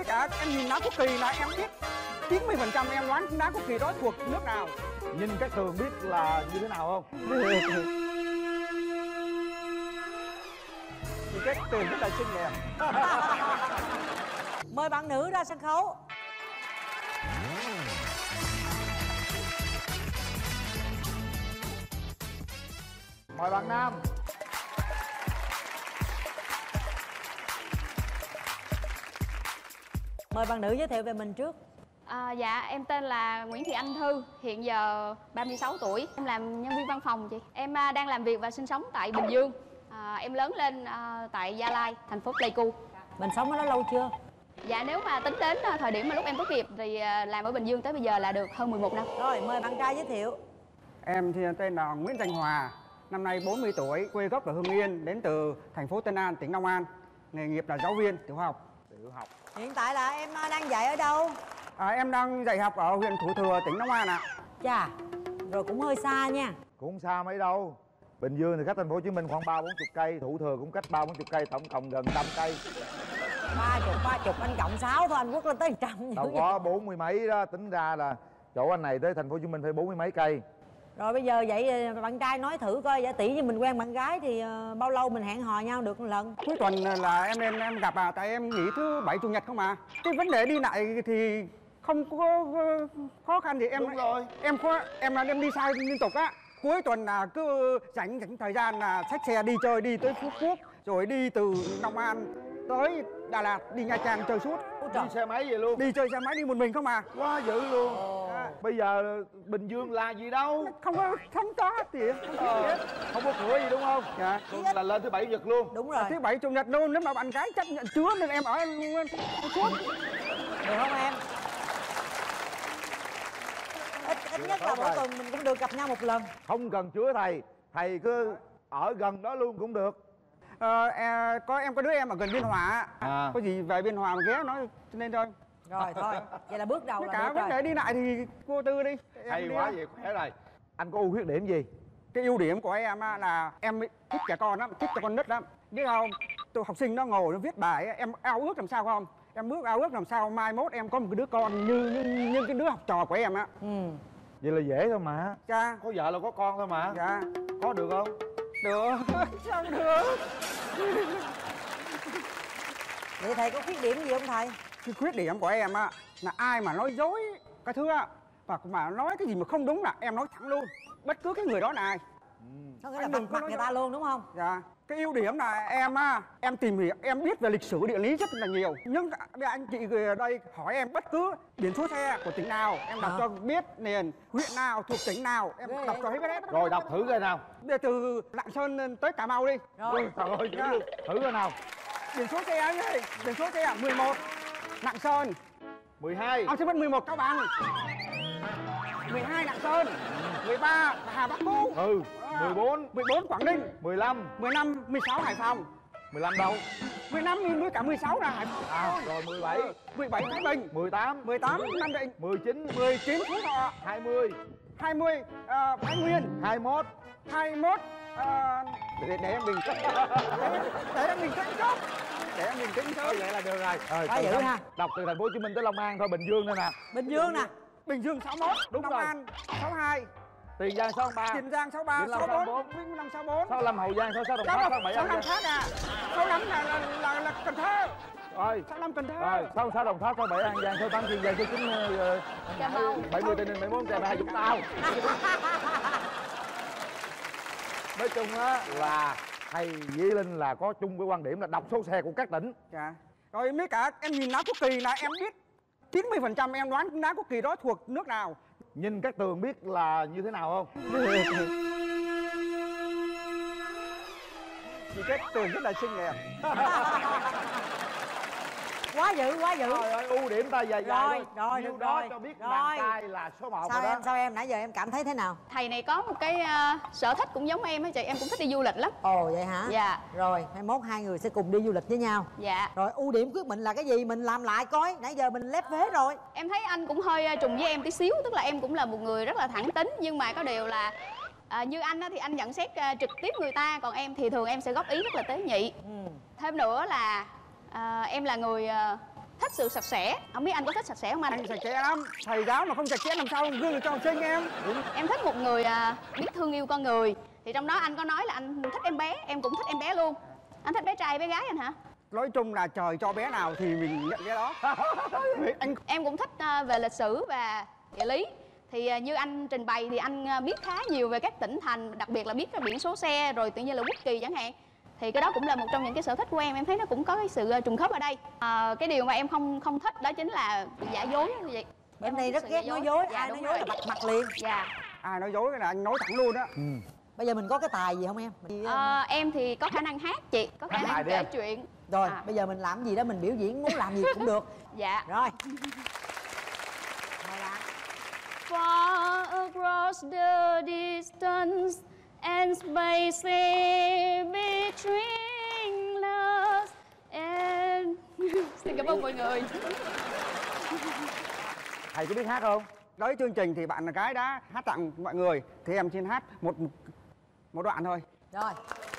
cả em nhìn lá quốc kỳ là em biết 90% em đoán lá quốc kỳ đó thuộc nước nào. Nhìn Cát Tường biết là như thế nào không? Thì Cát Tường rất là xinh đẹp. Mời bạn nữ ra sân khấu. Mời bạn nam. Mời bạn nữ giới thiệu về mình trước. Dạ, em tên là Nguyễn Thị Anh Thư, hiện giờ 36 tuổi. Em làm nhân viên văn phòng chị. Em đang làm việc và sinh sống tại Bình Dương. Em lớn lên tại Gia Lai, thành phố Pleiku. Mình sống ở đó lâu chưa? Dạ, nếu mà tính đến thời điểm mà lúc em tốt nghiệp thì làm ở Bình Dương tới bây giờ là được hơn 11 năm. Rồi, mời bạn trai giới thiệu. Em thì tên là Nguyễn Thành Hòa, năm nay 40 tuổi, quê gốc ở Hưng Yên, đến từ thành phố Tân An, tỉnh Long An. Nghề nghiệp là giáo viên tiểu học. Hiện tại là em đang dạy ở đâu? Em đang dạy học ở huyện Thủ Thừa, tỉnh Long An ạ. Chà, rồi cũng hơi xa nha. Cũng không xa mấy đâu. Bình Dương thì cách thành phố Hồ Chí Minh khoảng 30-40 cây, Thủ Thừa cũng cách 30-40 cây, tổng cộng gần 100 cây. 30 anh cộng 6 thôi, anh Quốc lên tới 100. Đâu có 40 mấy đó, tính ra là chỗ anh này tới thành phố Hồ Chí Minh phải 40 mấy cây. Rồi bây giờ vậy bạn trai nói thử coi, giả tỷ như mình quen bạn gái thì bao lâu mình hẹn hò nhau được một lần? Cuối tuần là em lên em gặp tại em nghỉ thứ Bảy Chủ nhật không mà. Cái vấn đề đi lại thì không có khó khăn gì em. Đúng rồi. Em đi sai liên tục á. Cuối tuần là cứ dành thời gian là xách xe đi chơi, đi tới Phú Quốc, rồi đi từ Long An tới Đà Lạt, đi Nha Trang chơi suốt. Đi xe máy về luôn. Đi chơi xe máy đi một mình không mà. Quá dữ luôn. Bây giờ Bình Dương là gì đâu? Không có tiền, Không có cửa gì đúng không? Dạ. Là lên thứ Bảy Chủ nhật luôn. Đúng rồi. Thứ Bảy Chủ nhật luôn, nếu mà bạn gái chấp nhận chứa nên em ở suốt. Được không em? Ít nhất là mỗi tuần mình cũng được gặp nhau một lần. Không cần chứa thầy cứ ở gần đó luôn cũng được. Em có đứa em ở gần Biên Hòa á. Có gì về Biên Hòa mà ghé nói nên thôi. Rồi thôi, vậy là bước đầu là cả được vấn đề rồi. đi lại thì cô Tư đi. Hay quá vậy, khỏe rồi. Anh có ưu khuyết điểm gì? Cái ưu điểm của em là em thích trẻ con lắm, thích cho con nít lắm. Biết không? Tụi học sinh nó ngồi nó viết bài em ao ước làm sao không? Em ao ước làm sao mai mốt em có một cái đứa con như cái đứa học trò của em á. Vậy là dễ thôi mà. Cha. Có vợ là có con thôi mà. Dạ. Có được không? Được. Sao được? Vậy thầy có khuyết điểm gì không thầy? Cái khuyết điểm của em á là ai mà nói dối cái thứ á, và mà nói cái gì mà không đúng là em nói thẳng luôn, bất cứ cái người đó là ai. Có nghĩa là vạch mặt người ta luôn đúng không? Dạ. Cái ưu điểm là em tìm hiểu, em biết về lịch sử địa lý rất là nhiều. Nhưng anh chị ở đây hỏi em bất cứ biển số xe của tỉnh nào, em đọc cho biết liền, huyện nào thuộc tỉnh nào, em đọc cho hết. Rồi đọc thử coi nào. Bây giờ từ Lạng Sơn tới Cà Mau đi. Rồi. Trời ơi, thử coi nào. Biển số xe anh ơi, biển số xe 11 Lạng Sơn. 12. Sẽ mất 11 Cao Bằng. 12 Lạng Sơn. 13 Hà Bắc Cũ. 14 Quảng Ninh. 15. 16 Hải Phòng. 15 đâu? 15 với cả 16 là Hải Phòng. Rồi 17. 17 Thái Bình. 18. 18 Nam Định. 19. 19 Phú Thọ. 20. 20 Thái Nguyên. 21. 21 để em bình tĩnh. Để em bình tĩnh chút. Để em bình tĩnh chút. Vậy là được rồi. Quá dữ ha. Đọc từ thành phố Hồ Chí Minh tới Long An thôi, Bình Dương nữa nè. Bình Dương nè. Bình Dương 61. Đúng Long rồi. An 62. Tiền Giang 63. Tiền Giang 63, Vĩnh Long 64, Vĩnh Long 64. 65 Hậu Giang, 66 Đồng Tháp, 67 An 65 Giang. khác à. 65 là Cần Thơ. Rồi. 65 Cần Thơ. Rồi, 66 Đồng Tháp, 67 An Giang, 68 Kiên Giang, 69 Cà Mau. 70 Tây Ninh, 71 Trà Vinh, Vũng Tàu. Nói chung á là thầy với Linh là có chung cái quan điểm là đọc số xe của các tỉnh. Dạ. Rồi mấy cả em nhìn lá quốc kỳ là em biết 90% em đoán lá quốc kỳ đó thuộc nước nào. Nhìn Cát Tường biết là như thế nào không? Chị Cát Tường rất là xinh đẹp. Quá dữ, quá dữ. Trời ơi, ưu điểm ta dài Rồi, rồi, Nhiêu được đó rồi. cho biết Rồi. bạn trai là số 1 Sao rồi đó. em, sao em? Nãy giờ em cảm thấy thế nào? Thầy này có một cái sở thích cũng giống em á chị, em cũng thích đi du lịch lắm. Ồ vậy hả? Dạ. Rồi, 21 hai người sẽ cùng đi du lịch với nhau. Dạ. Rồi, ưu điểm của mình là cái gì? Mình làm lại coi. Nãy giờ mình lép vế rồi. Em thấy anh cũng hơi trùng với em tí xíu, tức là em cũng là một người rất là thẳng tính, nhưng mà có điều là như anh á thì anh nhận xét trực tiếp người ta, còn em thì thường em sẽ góp ý rất là tế nhị. Thêm nữa là em là người thích sự sạch sẽ. Không biết anh có thích sạch sẽ không anh? Anh sạch sẽ lắm, thầy giáo mà không sạch sẽ làm sao gương được cho học sinh em. Em thích một người biết thương yêu con người. Thì trong đó anh có nói là anh thích em bé, em cũng thích em bé luôn. Anh thích bé trai bé gái anh hả? Nói chung là trời cho bé nào thì mình nhận cái đó. Em cũng thích về lịch sử và địa lý. Thì như anh trình bày thì anh biết khá nhiều về các tỉnh thành, đặc biệt là biết cái biển số xe rồi tự nhiên là quốc kỳ chẳng hạn. Thì cái đó cũng là một trong những cái sở thích của em thấy nó cũng có cái sự trùng khớp ở đây. Cái điều mà em không thích đó chính là giả dối như vậy. Bên này rất ghét nói dối, ai nói dối là bạch mặt liền. Dạ. Ai nói dối là anh nói thẳng luôn á. Bây giờ mình có cái tài gì không em? Em thì có khả năng hát chị, có khả năng kể chuyện. Rồi, bây giờ mình làm gì đó mình biểu diễn, muốn làm gì cũng được. Dạ. Rồi. Far across the distance and space between us and... Xin cảm ơn mọi người. Thầy có biết hát không? Đối chương trình thì bạn gái đã hát tặng mọi người, thì em xin hát một đoạn thôi. Rồi.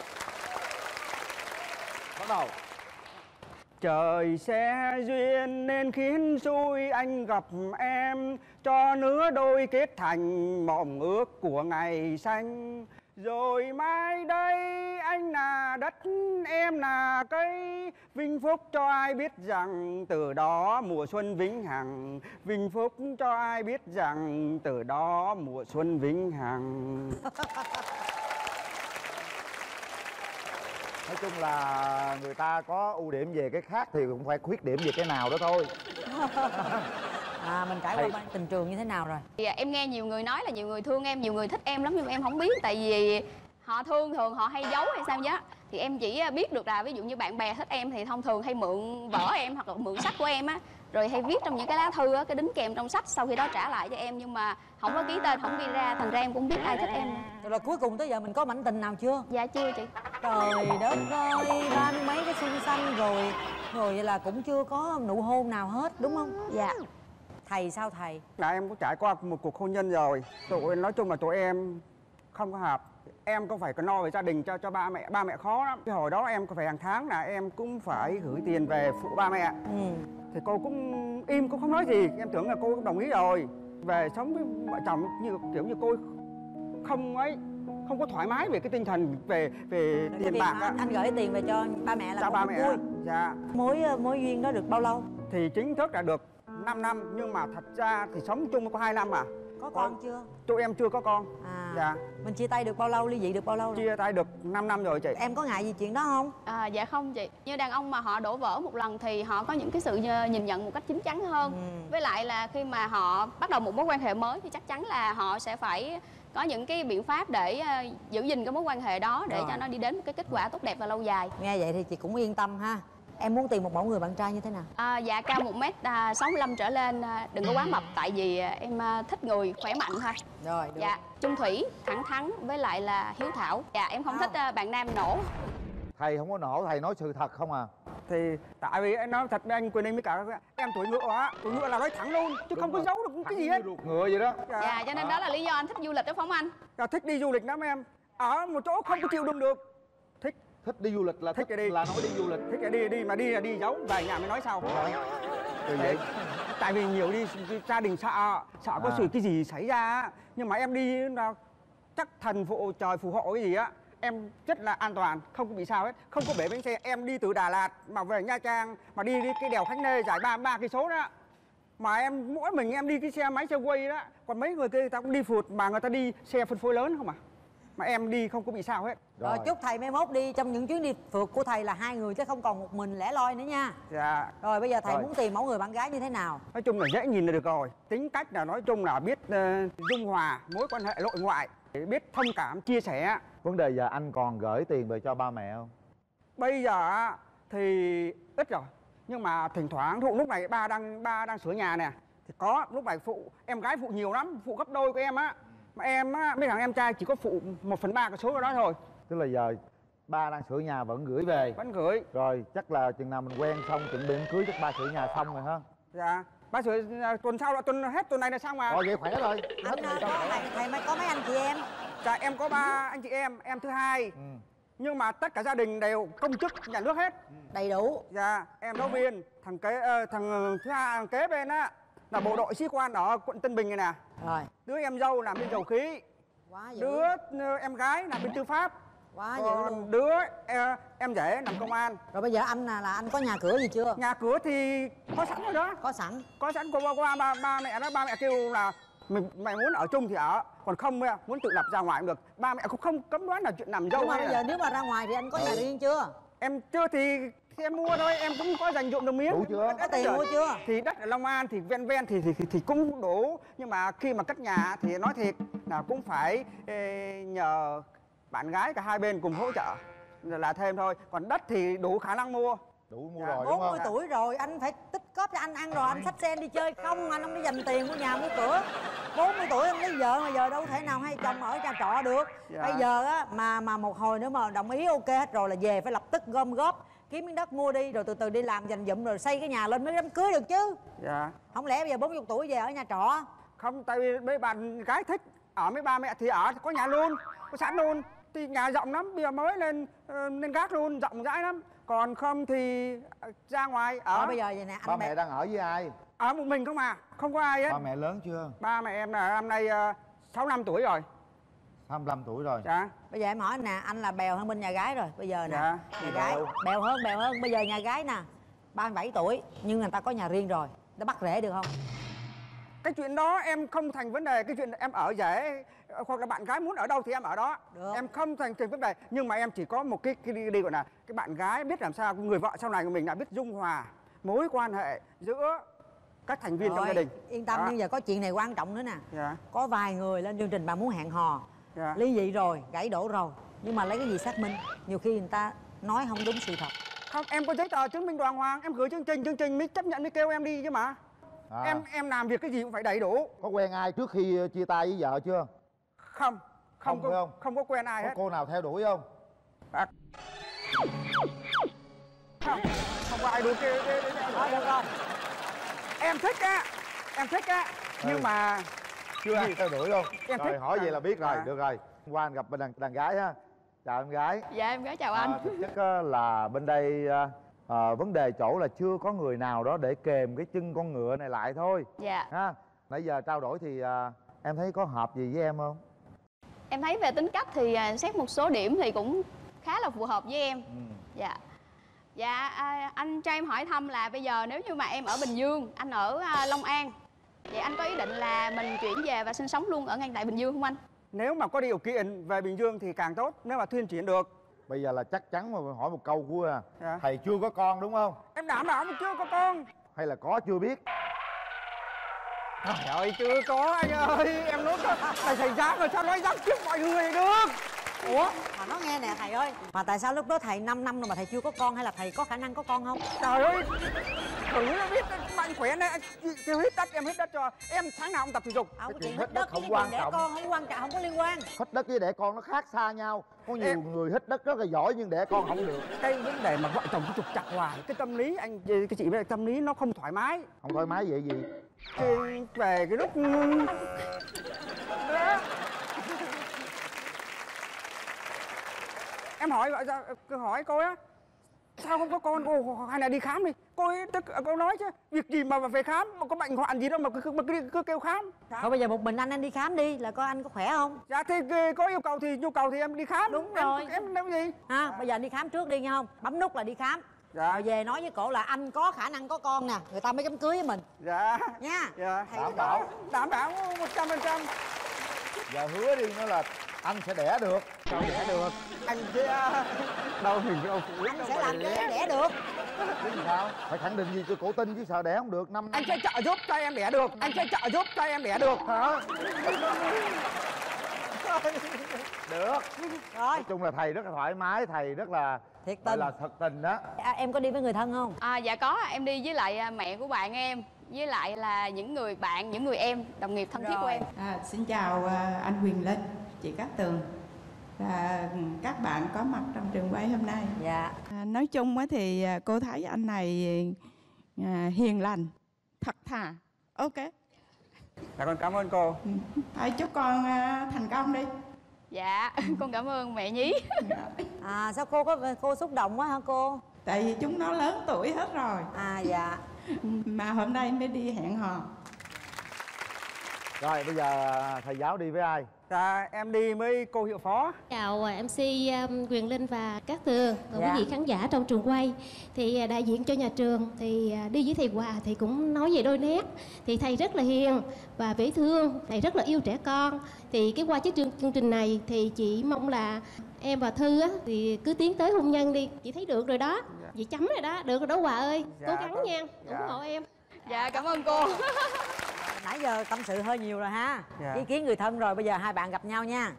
Bắt đầu. Trời sẽ duyên nên khiến xui anh gặp em, cho nứa đôi kết thành mộng ước của ngày xanh. Rồi mai đây anh là đất, em là cây, vinh phúc cho ai biết rằng từ đó mùa xuân vĩnh hằng. Vinh phúc cho ai biết rằng từ đó mùa xuân vĩnh hằng. Nói chung là người ta có ưu điểm về cái khác thì cũng phải khuyết điểm về cái nào đó thôi. Mình trải qua tình trường như thế nào rồi? Thì em nghe nhiều người nói là nhiều người thương em, nhiều người thích em lắm, nhưng mà em không biết. Tại vì họ thương thường họ hay giấu hay sao chứ. Thì em chỉ biết được là ví dụ như bạn bè thích em thì thông thường hay mượn vở em hoặc là mượn sách của em á, rồi hay viết trong những cái lá thư á, cái đính kèm trong sách, sau khi đó trả lại cho em, nhưng mà không có ký tên, không ghi ra, thành ra em cũng biết ai thích em. Rồi cuối cùng tới giờ mình có mảnh tình nào chưa? Dạ chưa chị. Trời đất ơi, 30 mấy cái xuân xanh rồi vậy là cũng chưa có nụ hôn nào hết đúng không? Dạ. Thầy sao thầy? Là em cũng trải qua một cuộc hôn nhân rồi. Nói chung là tụi em không có hợp. Em cũng phải có lo về gia đình cho ba mẹ khó lắm. Cái hồi đó em có phải hàng tháng là em cũng phải gửi tiền về phụ ba mẹ. Thì cô cũng im, cũng không nói gì. Em tưởng là cô cũng đồng ý rồi. Về sống với vợ chồng như kiểu như cô không có thoải mái về cái tinh thần về tiền bạc á. Anh gửi tiền về cho ba mẹ là cho ba mẹ vui. Dạ. Mối duyên đó được bao lâu? Thì chính thức là được 5 năm, nhưng mà thật ra thì sống chung có 2 năm à. Có con chưa? Tụi em chưa có con. Dạ. Mình chia tay được bao lâu, ly dị được bao lâu rồi? Chia tay được 5 năm rồi chị. Em có ngại gì chuyện đó không? Dạ không chị. Như đàn ông mà họ đổ vỡ một lần thì họ có những cái sự nhìn nhận một cách chín chắn hơn. Với lại là khi mà họ bắt đầu một mối quan hệ mới thì chắc chắn là họ sẽ phải có những cái biện pháp để giữ gìn cái mối quan hệ đó để cho nó đi đến một cái kết quả tốt đẹp và lâu dài. Nghe vậy thì chị cũng yên tâm ha. Em muốn tìm một mẫu người bạn trai như thế nào? Dạ cao 1m65 trở lên, đừng có quá mập, tại vì em thích người khỏe mạnh thôi. Rồi, được. Dạ, chung thủy, thẳng thắn với lại là hiếu thảo. Dạ, em không thích bạn nam nổ. Thầy không có nổ, thầy nói sự thật không à. Thì tại vì em nói thật với anh Quyền Linh với cả em tuổi ngựa á, tuổi ngựa là nói thẳng luôn chứ không có giấu được cái gì hết. Ruột ngựa vậy đó. Dạ, cho nên đó là lý do anh thích du lịch đó phải không anh? Thích đi du lịch lắm em. Ở một chỗ không có chịu đựng được. Thích đi du lịch là thích cái đi, là nói đi du lịch. thích cái đi mà đi là đi giấu, về nhà mới nói sau. Từ vậy. Tại vì nhiều đi gia đình sợ có sự cái gì xảy ra, nhưng mà em đi là chắc thần phụ trời phù hộ cái gì á, em rất là an toàn, không có bị sao hết, không có bể bánh xe. Em đi từ Đà Lạt mà về Nha Trang mà đi cái đèo Khánh Lê dài 3 cây số đó, mà em mỗi mình em đi cái xe máy xe quay đó, còn mấy người kia người ta cũng đi phượt mà người ta đi xe phân phối lớn không à, mà em đi không có bị sao hết. Rồi chúc thầy mai mốt đi trong những chuyến đi phượt của thầy là 2 người chứ không còn một mình lẻ loi nữa nha. Dạ. Rồi bây giờ thầy muốn tìm mẫu người bạn gái như thế nào? Nói chung là dễ nhìn là được rồi. Tính cách là nói chung là biết dung hòa mối quan hệ nội ngoại, biết thông cảm chia sẻ. Vấn đề giờ anh còn gửi tiền về cho ba mẹ không? Bây giờ thì ít rồi, nhưng mà thỉnh thoảng lúc này ba đang sửa nhà nè, thì có lúc này phụ em gái phụ nhiều lắm, phụ gấp đôi của em á. Mà em á, mấy thằng em trai chỉ có phụ 1/3 cái số đó thôi. Tức là giờ ba đang sửa nhà vẫn gửi về. Vẫn gửi. Rồi chắc là chừng nào mình quen xong chuẩn bị đám cưới chắc ba sửa nhà xong rồi ha. Dạ. Ba sửa tuần sau là hết tuần này là xong mà. Rồi vậy khỏe rồi. Thầy có mấy anh chị em? Dạ em có 3 anh chị em thứ hai. Nhưng mà tất cả gia đình đều công chức nhà nước hết. Đầy đủ. Dạ, em giáo viên, thằng thứ hai thằng kế bên á là bộ đội sĩ quan ở quận Tân Bình này nè. Rồi. Đứa em dâu làm bên dầu khí, Quá dữ. đứa em gái làm bên tư pháp, Quá dữ còn luôn. đứa em rể làm công an. Rồi bây giờ anh là anh có nhà cửa gì chưa? Nhà cửa thì có sẵn rồi đó, Có sẵn. có sẵn. Qua ba mẹ đó, ba mẹ kêu là mày muốn ở chung thì ở, còn không muốn tự lập ra ngoài cũng được. Ba mẹ cũng không cấm đoán là chuyện làm dâu. Nhưng mà hay bây là giờ nếu mà ra ngoài thì anh có nhà riêng chưa? em chưa thì em mua thôi, em cũng có dành dụm được miếng. Đủ chưa? Có tiền mua chưa? Thì đất ở Long An thì ven thì cũng đủ, nhưng mà khi mà cất nhà thì nói thiệt là cũng phải nhờ bạn gái cả hai bên cùng hỗ trợ là thêm thôi, còn đất thì đủ khả năng mua. Đủ mua Dạ, rồi đúng 40 không? tuổi rồi anh phải tích góp cho anh ăn rồi, anh xách xe đi chơi không, anh không đi dành tiền mua nhà mua cửa. 40 tuổi anh lấy vợ mà giờ đâu thể nào hai chồng ở nhà trọ được. Dạ. Bây giờ á mà một hồi nữa mà đồng ý ok hết rồi là về phải lập tức gom góp kiếm miếng đất mua đi, rồi từ từ đi làm dành dụm rồi xây cái nhà lên mới đám cưới được chứ. Dạ. Không lẽ bây giờ 40 tuổi về ở nhà trọ? Không, tại vì mấy bạn gái thích ở với ba mẹ thì ở, có nhà luôn, có sẵn luôn. Thì nhà rộng lắm, bây giờ mới lên gác luôn, rộng rãi lắm. Còn không thì ra ngoài ở. Bây giờ vậy nè, Ba anh mẹ đang ở với ai? Ở một mình không à, không có ai hết. Ba mẹ lớn chưa? Ba mẹ em là năm nay 65 tuổi rồi. 25 tuổi rồi. Dạ. bây giờ em hỏi anh nè, anh là bèo hơn bên nhà gái rồi. Bây giờ nè, Dạ. nhà gái bèo hơn. Bây giờ nhà gái nè 37 tuổi nhưng người ta có nhà riêng rồi, đã bắt rễ được không? Cái chuyện đó em không thành vấn đề, cái chuyện em ở dễ hoặc là bạn gái muốn ở đâu thì em ở đó. Được. Em không thành vấn đề, nhưng mà em chỉ có một cái đi gọi là cái bạn gái biết làm sao người vợ sau này của mình đã biết dung hòa mối quan hệ giữa các thành viên trong gia đình. Yên tâm, Đó. nhưng giờ có chuyện này quan trọng nữa nè. Dạ. Có vài người lên chương trình bạn muốn hẹn hò, Dạ. ly dị rồi, gãy đổ rồi, nhưng mà lấy cái gì xác minh? Nhiều khi người ta nói không đúng sự thật. Không, em có giấy tờ chứng minh đàng hoàng, em gửi chương trình mới chấp nhận mới kêu em đi chứ mà. Em làm việc cái gì cũng phải đầy đủ. Có quen ai trước khi chia tay với vợ chưa? Không Không, phải không? không có quen ai Có hết. cô nào theo đuổi không? Không có ai đuổi kia. Thôi được rồi. Em thích á, nhưng mà Chưa ai theo đuổi không? Em Rồi thích. hỏi vậy là biết rồi, À. được rồi. Qua anh gặp bên đàn gái ha. Chào em gái. Dạ em gái chào anh. Thực chất là bên đây vấn đề chỗ là chưa có người nào đó để kèm cái chân con ngựa này lại thôi. Dạ. Ha. Nãy giờ trao đổi thì em thấy có hợp gì với em không? Em thấy về tính cách thì xét một số điểm thì cũng khá là phù hợp với em. Dạ. Dạ anh cho em hỏi thăm là bây giờ nếu như mà em ở Bình Dương, anh ở Long An, vậy anh có ý định là mình chuyển về và sinh sống luôn ở ngay tại Bình Dương không anh? nếu mà có điều kiện về Bình Dương thì càng tốt, nếu mà thuyên chuyển được. Bây giờ là chắc chắn mà hỏi một câu của Dạ. thầy chưa có con đúng không? Em đảm bảo mà chưa có con. Hay là có chưa biết? Trời ơi, chưa có anh ơi, em nói có thầy dám rồi sao nói dám trước mọi người được. Ủa mà nói nghe nè thầy ơi, mà tại sao lúc đó thầy 5 năm rồi mà thầy chưa có con, hay là thầy có khả năng có con không? Trời ơi, thử nó biết mạnh khỏe này, anh kêu hít đất em hít đất cho em, sáng nào cũng tập thể dục. Không, Cái chuyện chuyện hít hít đất đất với không cái quan chuyện đẻ trọng. con không quan trọng, không có liên quan. Hít đất với đẻ con nó khác xa nhau. Có nhiều người hít đất rất là giỏi nhưng đẻ con không được. Cái vấn đề mà vợ chồng cứ trục trặc hoài, cái tâm lý anh, cái chị biết tâm lý nó không thoải mái. Không thoải mái vậy gì? Cái về cái lúc đó. Em hỏi hỏi cô á, sao không có con, cô hay là đi khám đi. Cô ấy cô nói chứ việc gì mà về khám, mà có bệnh hoạn gì đâu mà cứ kêu khám. Thôi bây giờ một mình anh đi khám đi, là coi anh có khỏe không? Dạ thì có yêu cầu thì nhu cầu thì em đi khám. Đúng rồi. Em làm gì. Ha, bây giờ anh đi khám trước đi nghe không? Bấm nút là đi khám. Dạ. Rồi về nói với cổ là anh có khả năng có con nè, người ta mới dám cưới với mình Dạ. nha. Dạ. Đảm bảo. 100%. Giờ hứa đi nó là anh sẽ đẻ được. Sao đẻ được? Anh sẽ đâu mình đâu phụ Anh sẽ làm cho em đẻ được. Chứ gì sao? Phải khẳng định gì cho cổ tin chứ sợ đẻ không được. 5 năm. Anh sẽ trợ giúp cho em đẻ được. Anh sẽ trợ giúp cho em đẻ được. Hả? Được. Rồi, Nói chung là thầy rất là thoải mái, thầy rất là thiệt gọi tình. là thật tình đó. Em có đi với người thân không? Dạ có, em đi với lại mẹ của bạn em, với lại là những người bạn, những người em, đồng nghiệp thân thiết của em. Xin chào anh Quyền Linh, chị Cát Tường và các bạn có mặt trong trường quay hôm nay. Dạ. Nói chung á thì cô thấy anh này hiền lành, thật thà. Ok. Dạ con cảm ơn cô. Thôi chúc con thành công đi. Dạ con cảm ơn mẹ nhí. À sao cô xúc động quá hả cô? Tại vì chúng nó lớn tuổi hết rồi. À dạ. Mà hôm nay mới đi hẹn hò. Rồi bây giờ thầy giáo đi với ai? Dạ em đi với cô hiệu phó. Chào MC Quyền Linh và Cát Tường và Dạ. quý vị khán giả trong trường quay. Thì đại diện cho nhà trường thì đi với thầy Hòa thì cũng nói về đôi nét. Thì thầy rất là hiền và dễ thương, thầy rất là yêu trẻ con. Thì qua chương trình này thì chị mong là em và Thư á, thì cứ tiến tới hôn nhân đi. Chị thấy được rồi đó, chị chấm rồi đó, được rồi đó Hòa ơi. Dạ, Cố gắng con- nha, dạ. ủng hộ em. Dạ cảm ơn cô. Nãy giờ tâm sự hơi nhiều rồi ha. Dạ. Ý kiến người thân rồi, bây giờ hai bạn gặp nhau nha.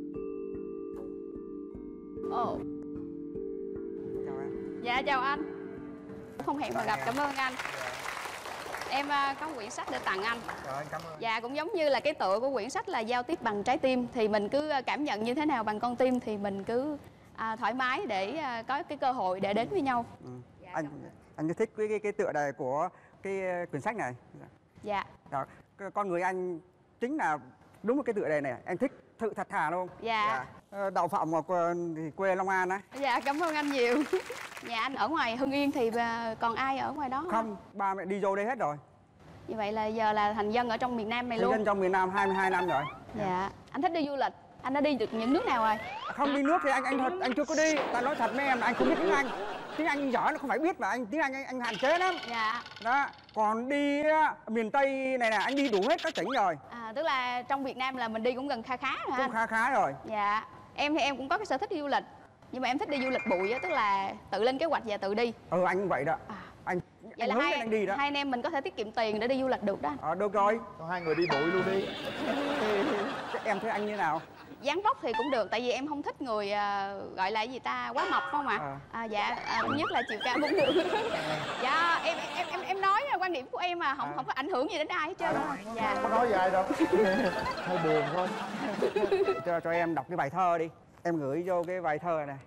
Ồ. Chào em. Dạ chào anh. Không hẹn mà gặp, cảm ơn anh. Em có quyển sách để tặng anh. Rồi anh cảm ơn. Dạ cũng giống như là cái tựa của quyển sách là giao tiếp bằng trái tim. Thì mình cứ cảm nhận như thế nào bằng con tim thì mình cứ thoải mái để có cái cơ hội để đến với nhau. Dạ, Anh thích cái tựa đề của cái quyển sách này. Dạ. Đó, con người anh chính là đúng một cái tựa đề này, em thích sự thật thà luôn. Dạ. Đậu phộng ở quê Long An á. Dạ cảm ơn anh nhiều. Nhà anh ở ngoài Hưng Yên thì còn ai ở ngoài đó Không, ba mẹ đi vô đây hết rồi. Như vậy là giờ là thành dân ở trong miền Nam này Dân luôn. trong miền Nam 22 năm rồi. Dạ. Anh thích đi du lịch. Anh đã đi được những nước nào rồi? Không đi nước thì anh chưa có đi. Ta nói thật với em là anh không biết tiếng Anh. Tiếng Anh giỏi nó không phải biết mà tiếng Anh hạn chế lắm. Dạ. Đó, còn đi miền Tây này nè anh đi đủ hết các tỉnh rồi. Tức là trong Việt Nam là mình đi cũng gần khá rồi ha Cũng anh? khá rồi. Dạ. Em thì em cũng có cái sở thích đi du lịch. Nhưng mà em thích đi du lịch bụi á, tức là tự lên kế hoạch và tự đi. Anh cũng vậy đó. Anh Vậy là hướng dẫn anh đi đó. hai anh em mình có thể tiết kiệm tiền để đi du lịch được đó anh. Được rồi. Cho hai người đi bụi luôn đi. Em thấy anh như nào? Dáng vóc thì cũng được, tại vì em không thích người gọi là cái gì ta, quá mập không ạ? Dạ, nhất là chiều cao cũng được. Dạ, em nói là quan điểm của em mà không có ảnh hưởng gì đến ai hết trơn. Dạ. Không có nói gì ai đâu. Hơi buồn thôi. Cho em đọc cái bài thơ đi. Em gửi vô cái bài thơ này.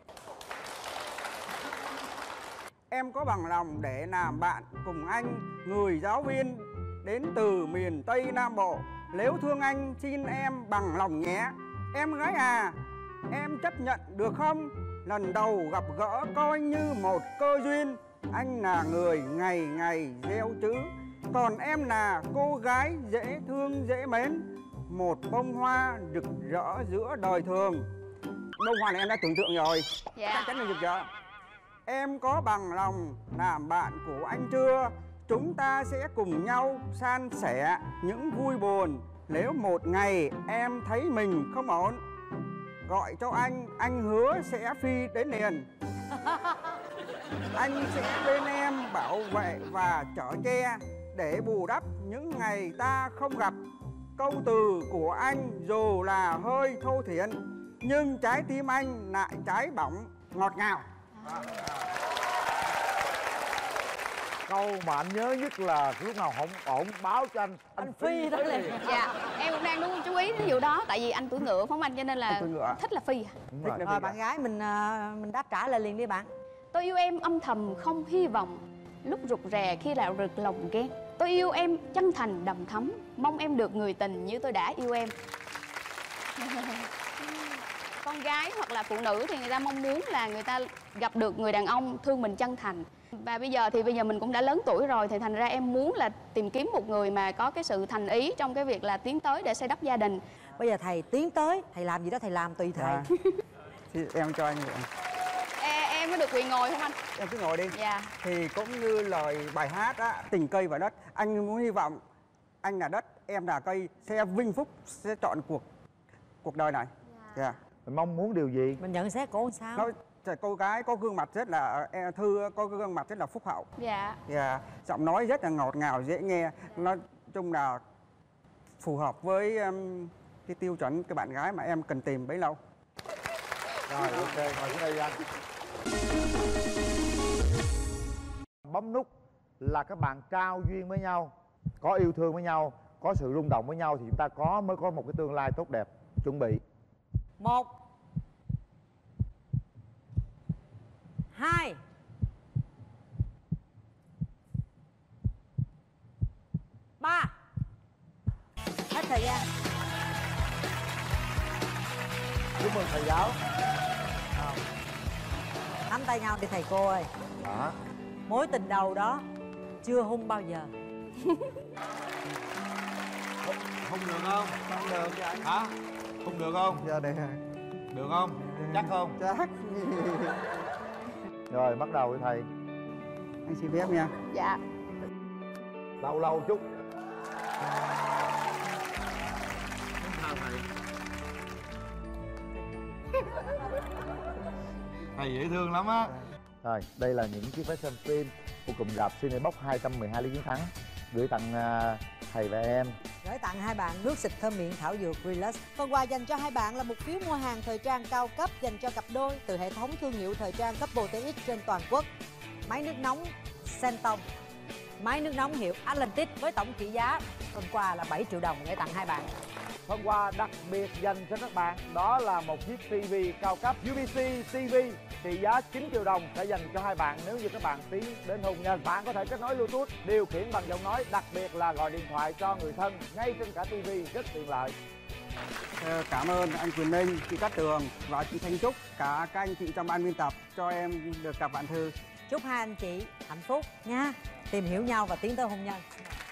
Em có bằng lòng để làm bạn cùng anh, người giáo viên đến từ miền Tây Nam Bộ. Nếu thương anh xin em bằng lòng nhé. Em gái à, em chấp nhận được không? Lần đầu gặp gỡ coi như một cơ duyên. Anh là người ngày ngày gieo chữ, còn em là cô gái dễ thương dễ mến, một bông hoa rực rỡ giữa đời thường. Bông hoa này em đã tưởng tượng rồi. Dạ. Chắc chắn là rực rỡ. Em có bằng lòng làm bạn của anh chưa? Chúng ta sẽ cùng nhau san sẻ những vui buồn. Nếu một ngày em thấy mình không ổn, gọi cho anh hứa sẽ phi đến liền. Anh sẽ bên em bảo vệ và chở che để bù đắp những ngày ta không gặp. Câu từ của anh dù là hơi thô thiển, nhưng trái tim anh lại cháy bỏng ngọt ngào. Câu mà anh nhớ nhất là lúc nào không ổn báo cho anh Phi đó liền. Dạ, em cũng đang đúng chú ý đến điều đó, tại vì anh tuổi ngựa phóng anh cho nên là Tuổi ngựa. thích là phi. Đúng Thích rồi. là- Rồi bạn gái mình đáp trả lời liền đi bạn. Tôi yêu em âm thầm không hy vọng, lúc rụt rè khi lại rực lòng ghen. Tôi yêu em chân thành đầm thắm, mong em được người tình như tôi đã yêu em. Con gái hoặc là phụ nữ thì người ta mong muốn là người ta gặp được người đàn ông thương mình chân thành. Và bây giờ mình cũng đã lớn tuổi rồi, thì thành ra em muốn là tìm kiếm một người mà có cái sự thành ý trong cái việc là tiến tới để xây đắp gia đình. Bây giờ thầy tiến tới, thầy làm gì đó thầy làm tùy thầy. Dạ. Thì em cho anh mượn. Em có được quyền ngồi không anh? Em cứ ngồi đi. Dạ. Thì cũng như lời bài hát á, tình cây và đất. Anh muốn hy vọng anh là đất, em là cây, sẽ vinh phúc, sẽ chọn cuộc đời này. Dạ. Mình mong muốn điều gì? Mình nhận xét cổ sao? Nói cô gái có gương mặt rất là Thư có gương mặt rất là phúc hậu. Dạ. Dạ. Giọng nói rất là ngọt ngào dễ nghe. Nói chung là phù hợp với cái tiêu chuẩn cái bạn gái mà em cần tìm bấy lâu. Rồi ok, ngồi xuống đây anh. Bấm nút là các bạn trao duyên với nhau, có yêu thương với nhau, có sự rung động với nhau thì chúng ta mới có một cái tương lai tốt đẹp. Chuẩn bị. 1 2 3. Hết thời gian. chúc mừng thầy giáo. Nắm tay nhau đi thầy cô ơi. Đó. Mối tình đầu đó chưa hung bao giờ. Không được không? Không được dạ. Hả? Không được không? Dạ đây. Được không? Chắc không? Chắc. Rồi bắt đầu với thầy. Anh xin phép nha. Dạ. Lâu lâu chút. Chào thầy. Thầy dễ thương lắm á. Rồi, đây là những chiếc vé xem phim của cụm rạp Cinebox 212 Lý Chiến Thắng gửi tặng thầy và em. Gửi tặng hai bạn nước xịt thơm miệng thảo dược Relax. Phần quà dành cho hai bạn là một phiếu mua hàng thời trang cao cấp dành cho cặp đôi từ hệ thống thương hiệu thời trang Couple TX trên toàn quốc. Máy nước nóng Senton, máy nước nóng hiệu Atlantic với tổng trị giá phần quà là 7 triệu đồng gửi tặng hai bạn. Phần quà đặc biệt dành cho các bạn đó là một chiếc TV cao cấp UBC TV trị giá 9 triệu đồng sẽ dành cho hai bạn nếu như các bạn tiến đến hôn nhân. Bạn có thể kết nối Bluetooth, điều khiển bằng giọng nói, đặc biệt là gọi điện thoại cho người thân ngay trên cả TV, rất tiện lợi. Cảm ơn anh Quyền Linh, chị Cát Tường và chị Thanh Trúc, cả các anh chị trong ban biên tập cho em được gặp bạn Thư. Chúc hai anh chị hạnh phúc nha, tìm hiểu nhau và tiến tới hôn nhân.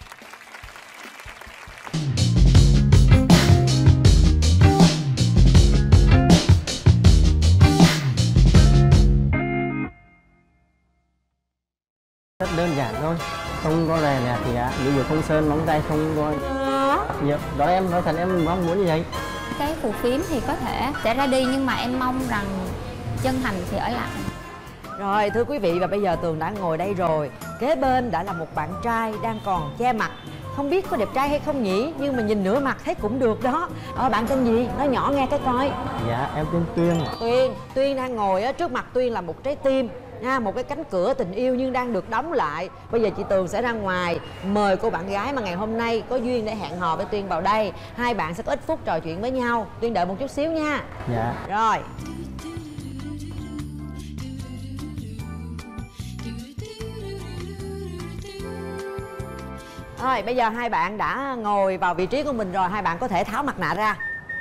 Rất đơn giản thôi, không có lè lẹt gì cả, ví dụ không sơn móng tay, không có nhiều. Đó em nói thật, em mong muốn như vậy. Cái phù phiếm thì có thể sẽ ra đi, nhưng mà em mong rằng chân thành thì ở lại. Rồi thưa quý vị, và bây giờ Tường đã ngồi đây rồi. Kế bên đã là một bạn trai đang còn che mặt. Không biết có đẹp trai hay không nhỉ, nhưng mà nhìn nửa mặt thấy cũng được đó. Bạn tên gì? Nói nhỏ nghe cái coi. Dạ em tên Tuyên. Tuyên đang ngồi trước mặt Tuyên là một trái tim nha, một cái cánh cửa tình yêu nhưng đang được đóng lại. Bây giờ chị Tường sẽ ra ngoài mời cô bạn gái mà ngày hôm nay có duyên để hẹn hò với Tuyên vào đây. Hai bạn sẽ có ít phút trò chuyện với nhau. Tuyên đợi một chút xíu nha. Dạ. Rồi. Rồi bây giờ hai bạn đã ngồi vào vị trí của mình rồi, hai bạn có thể tháo mặt nạ ra.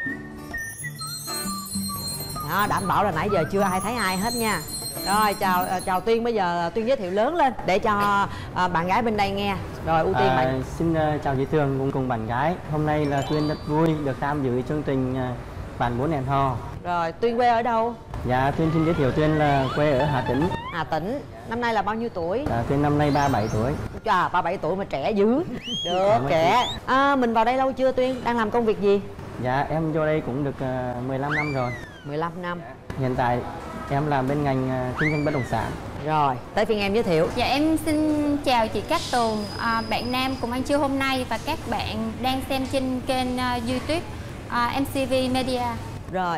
Đó, đảm bảo là nãy giờ chưa ai thấy ai hết nha. Rồi chào Tuyên, bây giờ Tuyên giới thiệu lớn lên để cho bạn gái bên đây nghe. Rồi ưu tiên bạn. Xin chào chị Tường cùng bạn gái. Hôm nay là Tuyên rất vui được tham dự chương trình Bạn Muốn Hẹn Hò. Rồi Tuyên quê ở đâu? Dạ Tuyên xin giới thiệu Tuyên là quê ở Hà Tĩnh. Hà Tĩnh. Năm nay là bao nhiêu tuổi? Tuyên năm nay 37 tuổi. Chà, 37 tuổi mà trẻ dữ. Được, trẻ. Mình vào đây lâu chưa Tuyên? Đang làm công việc gì? Dạ em vô đây cũng được 15 năm rồi. 15 năm. Hiện tại em làm bên ngành kinh doanh bất động sản. Rồi, tới phiên em giới thiệu. Dạ em xin chào chị Cát Tường, bạn nam cùng ăn trưa hôm nay và các bạn đang xem trên kênh YouTube MCV Media. Rồi.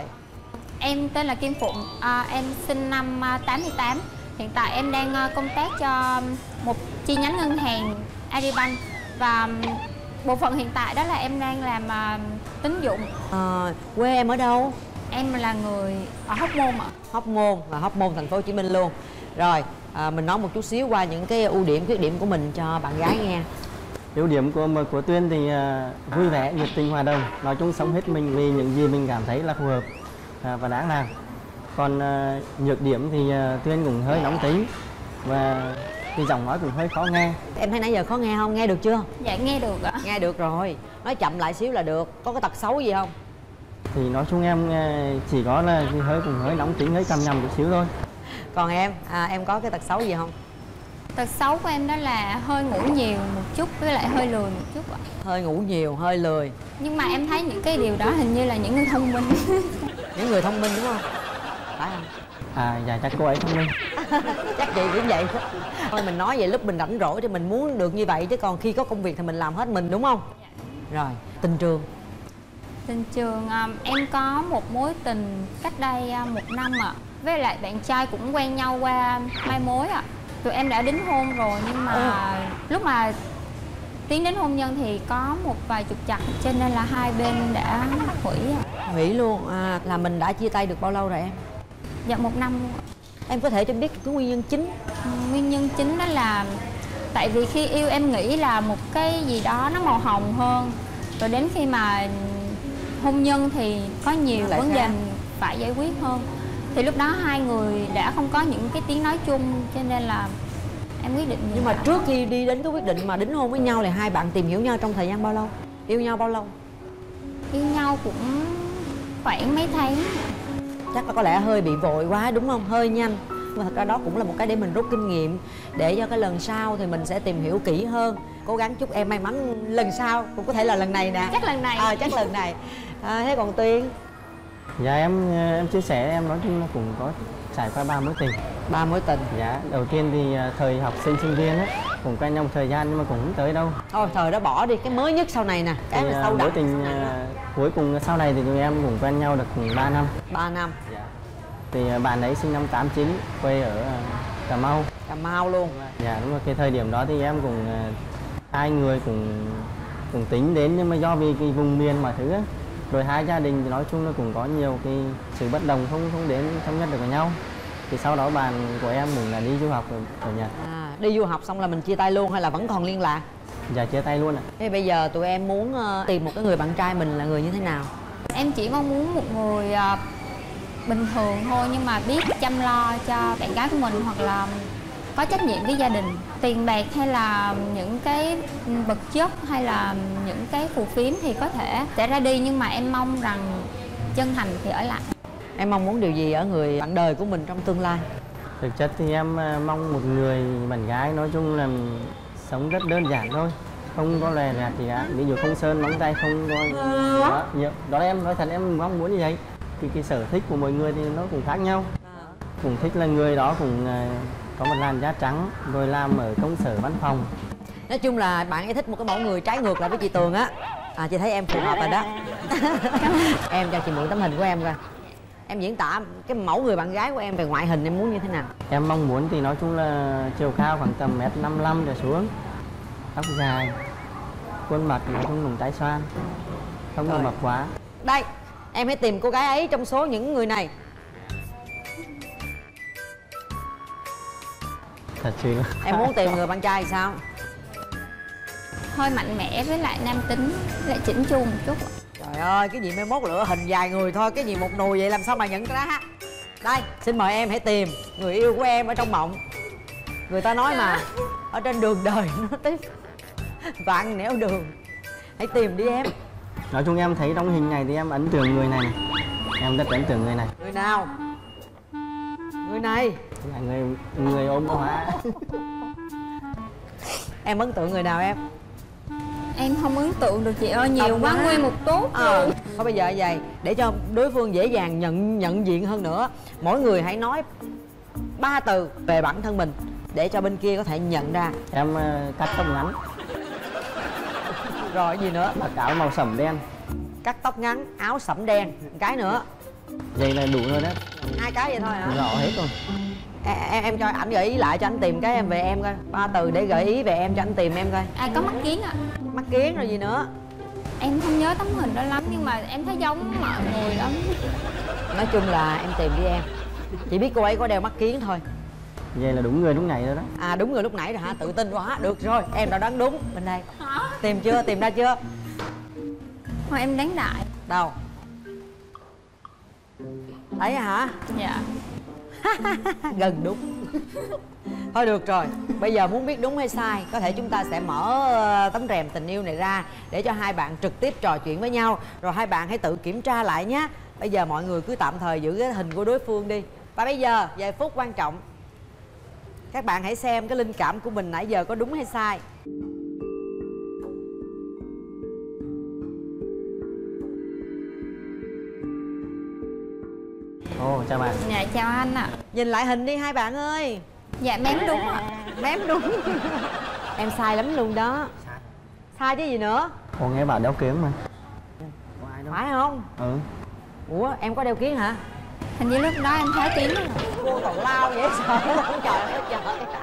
Em tên là Kim Phụng, em sinh năm 88. Hiện tại em đang công tác cho một chi nhánh ngân hàng Agribank. Và bộ phận hiện tại đó là em đang làm tín dụng. Quê em ở đâu? Em là người ở Hóc Môn ạ. Hóc Môn, Hóc Môn thành phố Hồ Chí Minh luôn. Rồi, mình nói một chút xíu qua những cái ưu điểm, khuyết điểm của mình cho bạn gái nghe. Ưu điểm của Tuyên thì vui vẻ, nhiệt tình, hòa đồng. Nói chung sống hết mình vì những gì mình cảm thấy là phù hợp và đáng làm. Còn nhược điểm thì Tuyên cũng hơi nóng tính và thì giọng nói cũng hơi khó nghe. Em thấy nãy giờ khó nghe không? Nghe được chưa? Dạ nghe được ạ. Nghe được rồi. Nói chậm lại xíu là được. Có cái tật xấu gì không? Thì nói chung em chỉ có là cũng hơi nóng tính, hơi cằm nhằm chút xíu thôi. Còn em có cái tật xấu gì không? Tật xấu của em đó là hơi ngủ nhiều một chút với lại hơi lười một chút ạ. Hơi ngủ nhiều, hơi lười. Nhưng mà em thấy những cái điều đó hình như là những người thông minh. Những người thông minh đúng không? Phải không? Dạ chắc cô ấy thông minh. Chắc chị cũng vậy. Thôi mình nói vậy lúc mình rảnh rỗi thì mình muốn được như vậy, chứ còn khi có công việc thì mình làm hết mình đúng không? Rồi, tình trường. Tình trường em có một mối tình cách đây 1 năm ạ. Với lại bạn trai cũng quen nhau qua mai mối ạ. Tụi em đã đính hôn rồi nhưng mà lúc mà tiến đến hôn nhân thì có một vài trục trặc, cho nên là hai bên đã hủy ạ. Hủy luôn. Là mình đã chia tay được bao lâu rồi em? Dạ 1 năm luôn ạ. Em có thể cho biết cái nguyên nhân chính? Nguyên nhân chính đó là tại vì khi yêu em nghĩ là một cái gì đó nó màu hồng hơn, rồi đến khi mà hôn nhân thì có nhiều vấn đề phải giải quyết hơn. Thì lúc đó hai người đã không có những cái tiếng nói chung, cho nên là em quyết định. Nhưng mà trước khi đi đến cái quyết định mà đính hôn với nhau thì hai bạn tìm hiểu nhau trong thời gian bao lâu? Yêu nhau bao lâu? Yêu nhau cũng khoảng mấy tháng. Chắc là có lẽ hơi bị vội quá đúng không? Hơi nhanh. Mà thật ra đó cũng là một cái để mình rút kinh nghiệm, để cho cái lần sau thì mình sẽ tìm hiểu kỹ hơn. Cố gắng chúc em may mắn lần sau, cũng có thể là lần này nè. Chắc lần này. Chắc lần này. Thế còn Tuyên? Dạ em chia sẻ, em nói chung là cũng có trải qua 3 mối tình. 3 mối tình. Dạ, đầu tiên thì thời học sinh sinh viên á, cũng quen nhau một thời gian nhưng mà cũng không tới đâu. Thôi thời đó bỏ đi, cái mới nhất sau này nè, cái thì, mà sâu mối tình cuối cùng sau này thì tụi em cũng quen nhau được 3 năm. 3 năm. Dạ. Thì bạn ấy sinh năm 89, quê ở Cà Mau. Cà Mau luôn. Dạ đúng rồi, cái thời điểm đó thì em cũng hai người cũng tính đến, nhưng mà do vì cái vùng miền mọi thứ á, rồi hai gia đình thì nói chung là cũng có nhiều cái sự bất đồng, không đến thống nhất được với nhau. Thì sau đó bạn của em cũng là đi du học ở Nhật. Đi du học xong là mình chia tay luôn hay là vẫn còn liên lạc? Dạ chia tay luôn ạ. Thế bây giờ tụi em muốn tìm một cái người bạn trai mình là người như thế nào? Em chỉ mong muốn một người bình thường thôi, nhưng mà biết chăm lo cho bạn gái của mình, hoặc là có trách nhiệm với gia đình. Tiền bạc hay là những cái vật chất hay là những cái phù phiếm thì có thể sẽ ra đi, nhưng mà em mong rằng chân thành thì ở lại. Em mong muốn điều gì ở người bạn đời của mình trong tương lai? Thực chất thì em mong một người bạn gái nói chung là sống rất đơn giản thôi, không có lè lẹt gì cả. Ví dụ không sơn móng tay, không có đó là em nói thật, em mong muốn như vậy. Cái sở thích của mỗi người thì nó cũng khác nhau. Cũng thích là người đó cũng có một làn da trắng, rồi làm ở công sở văn phòng. Nói chung là bạn ấy thích một cái mẫu người trái ngược lại với chị Tường á. Chị thấy em phù hợp rồi đó. Em cho chị mượn tấm hình của em coi. Em diễn tả cái mẫu người bạn gái của em về ngoại hình em muốn như thế nào? Em mong muốn thì nói chung là chiều cao khoảng tầm 1m55 trở xuống, tóc dài, khuôn mặt nói chung cũng trái xoan, không có mập quá. Đây, em hãy tìm cô gái ấy trong số những người này. Thật sự em muốn tìm người bạn trai sao? Hơi mạnh mẽ với lại nam tính, lại chỉnh chu một chút. Trời ơi, cái gì mai mốt lựa hình vài người thôi, cái gì một nùi vậy làm sao mà nhận cái đó ha. Đây, xin mời em hãy tìm người yêu của em ở trong mộng. Người ta nói mà, ở trên đường đời nó tới vạn nẻo đường. Hãy tìm đi em. Nói chung em thấy trong hình này thì em ấn tượng người này này. Em rất ấn tượng người này. Người nào? Người này là người ôm hóa. Em ấn tượng người nào em? Em không ấn tượng được chị ơi, nhiều quá, nguyên một tốt luôn. Thôi bây giờ vậy, để cho đối phương dễ dàng nhận diện hơn nữa, mỗi người hãy nói 3 từ về bản thân mình để cho bên kia có thể nhận ra. Em cắt tóc ngắn. Rồi gì nữa? Mặc áo màu sẫm đen. Cắt tóc ngắn, áo sẫm đen. Cái nữa? Vậy là đủ rồi đó. 2 cái vậy thôi hả? Rõ hết rồi. Em cho ảnh gợi ý lại cho anh tìm cái em về em coi. 3 từ để gợi ý về em cho anh tìm em coi. Có mắt kiến ạ. Mắt kiến rồi gì nữa? Em không nhớ tấm hình đó lắm, nhưng mà em thấy giống mọi người lắm. Nói chung là em tìm đi em. Chỉ biết cô ấy có đeo mắt kiến thôi. Vậy là đúng người lúc nãy rồi đó. Đúng người lúc nãy rồi hả? Tự tin quá. Được rồi, em đã đoán đúng. Bên đây. Tìm chưa? Tìm ra chưa? Thôi em đoán đại. Đâu? Đấy hả? Dạ. Gần đúng. Thôi được rồi, bây giờ muốn biết đúng hay sai, có thể chúng ta sẽ mở tấm rèm tình yêu này ra để cho hai bạn trực tiếp trò chuyện với nhau. Rồi hai bạn hãy tự kiểm tra lại nhé. Bây giờ mọi người cứ tạm thời giữ cái hình của đối phương đi. Và bây giờ, vài phút quan trọng, các bạn hãy xem cái linh cảm của mình nãy giờ có đúng hay sai. Chào bạn. Dạ chào anh ạ. Nhìn lại hình đi hai bạn ơi. Dạ mém đúng ạ. Mém đúng. Em sai lắm luôn đó. Sai chứ gì nữa. Nghe bảo đeo kiếng mà. Phải không? Ủa em có đeo kiếng hả? Hình như lúc đó em thấy tiếng rồi. Cô tào lao vậy sợ không? Trời ơi trời.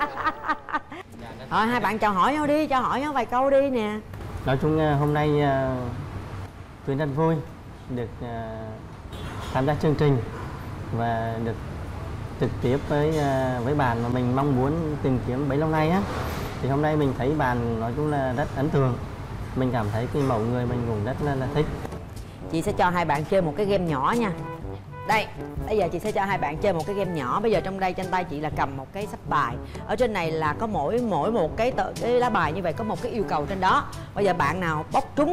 Rồi hai bạn chào hỏi nhau đi, chào hỏi nhau vài câu đi nè. Nói chung hôm nay tôi rất vui được tham gia chương trình và được trực tiếp với bạn mà mình mong muốn tìm kiếm bấy lâu nay á. Thì hôm nay mình thấy bạn nói chung là rất ấn tượng. Mình cảm thấy cái mẫu người mình cũng rất là thích. Chị sẽ cho hai bạn chơi một cái game nhỏ nha. Đây, bây giờ chị sẽ cho hai bạn chơi một cái game nhỏ. Bây giờ trong đây trên tay chị là cầm một cái sắp bài. Ở trên này là có mỗi một cái lá bài như vậy có một cái yêu cầu trên đó. Bây giờ bạn nào bóc trúng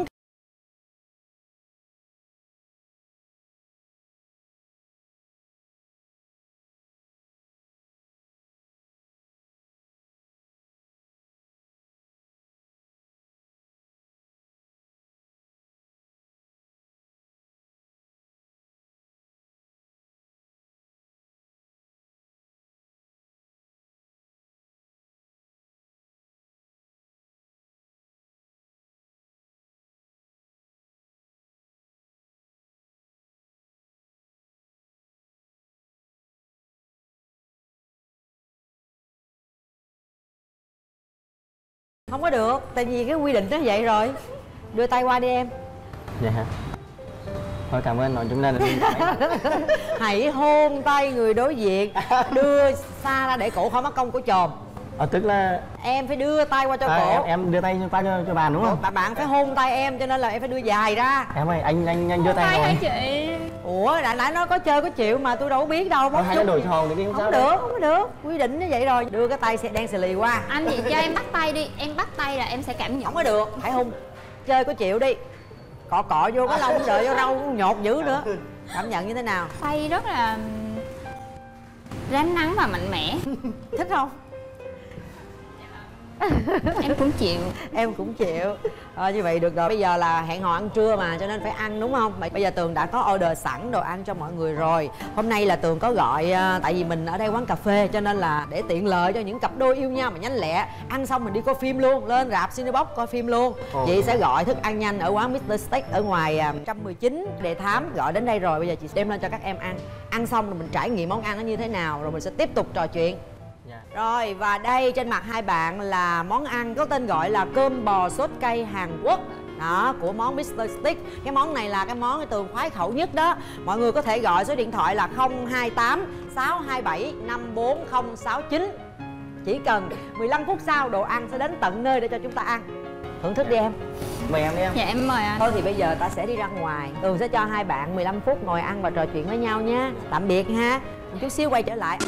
không có được, tại vì cái quy định nó vậy rồi. Đưa tay qua đi em. Vậy hả? Thôi cảm ơn, nói chúng ta là Hãy hôn tay người đối diện, đưa xa ra để cổ khỏi mất công của chòm. Tức là em phải đưa tay qua cho cổ. Em đưa tay qua cho bạn đúng không? Bạn phải hôn tay em, cho nên là em phải đưa dài ra. Em ơi, anh đưa tay rồi. Chị. Ủa, nãy nói có chơi có chịu mà tôi đâu có biết đâu. Hay là đổi hòn thì đi không được, không có được. Quy định như vậy rồi. Đưa cái tay đen xì lì qua. Anh vậy cho em bắt tay đi, em bắt tay là em sẽ cảm nhận. Không có được, hãy hôn. Chơi có chịu đi. Cọ vô cái lông rồi vô rau nhột dữ nữa. Cảm nhận như thế nào? Tay rất là rám nắng và mạnh mẽ. Thích không? Em cũng chịu. Em cũng chịu. Như vậy được rồi. Bây giờ là hẹn hò ăn trưa mà, cho nên phải ăn đúng không? Bây giờ Tường đã có order sẵn đồ ăn cho mọi người rồi. Hôm nay là Tường có gọi, tại vì mình ở đây quán cà phê, cho nên là để tiện lợi cho những cặp đôi yêu nhau mà nhanh lẹ. Ăn xong mình đi coi phim luôn, lên rạp Cinebox coi phim luôn. Chị sẽ gọi thức ăn nhanh ở quán Mr. Steak ở ngoài 119 Đề Thám. Gọi đến đây rồi, bây giờ chị đem lên cho các em ăn. Ăn xong rồi mình trải nghiệm món ăn nó như thế nào, rồi mình sẽ tiếp tục trò chuyện. Rồi, và đây trên mặt hai bạn là món ăn có tên gọi là cơm bò sốt cay Hàn Quốc đó, của món Mr. Steak. Cái món này là cái món Tường khoái khẩu nhất đó. Mọi người có thể gọi số điện thoại là 028 627 54069. Chỉ cần 15 phút sau đồ ăn sẽ đến tận nơi để cho chúng ta ăn. Thưởng thức đi em. Mời em đi em. Dạ em mời anh. Thôi thì bây giờ ta sẽ đi ra ngoài. Tường sẽ cho hai bạn 15 phút ngồi ăn và trò chuyện với nhau nha. Tạm biệt ha. Một chút xíu quay trở lại.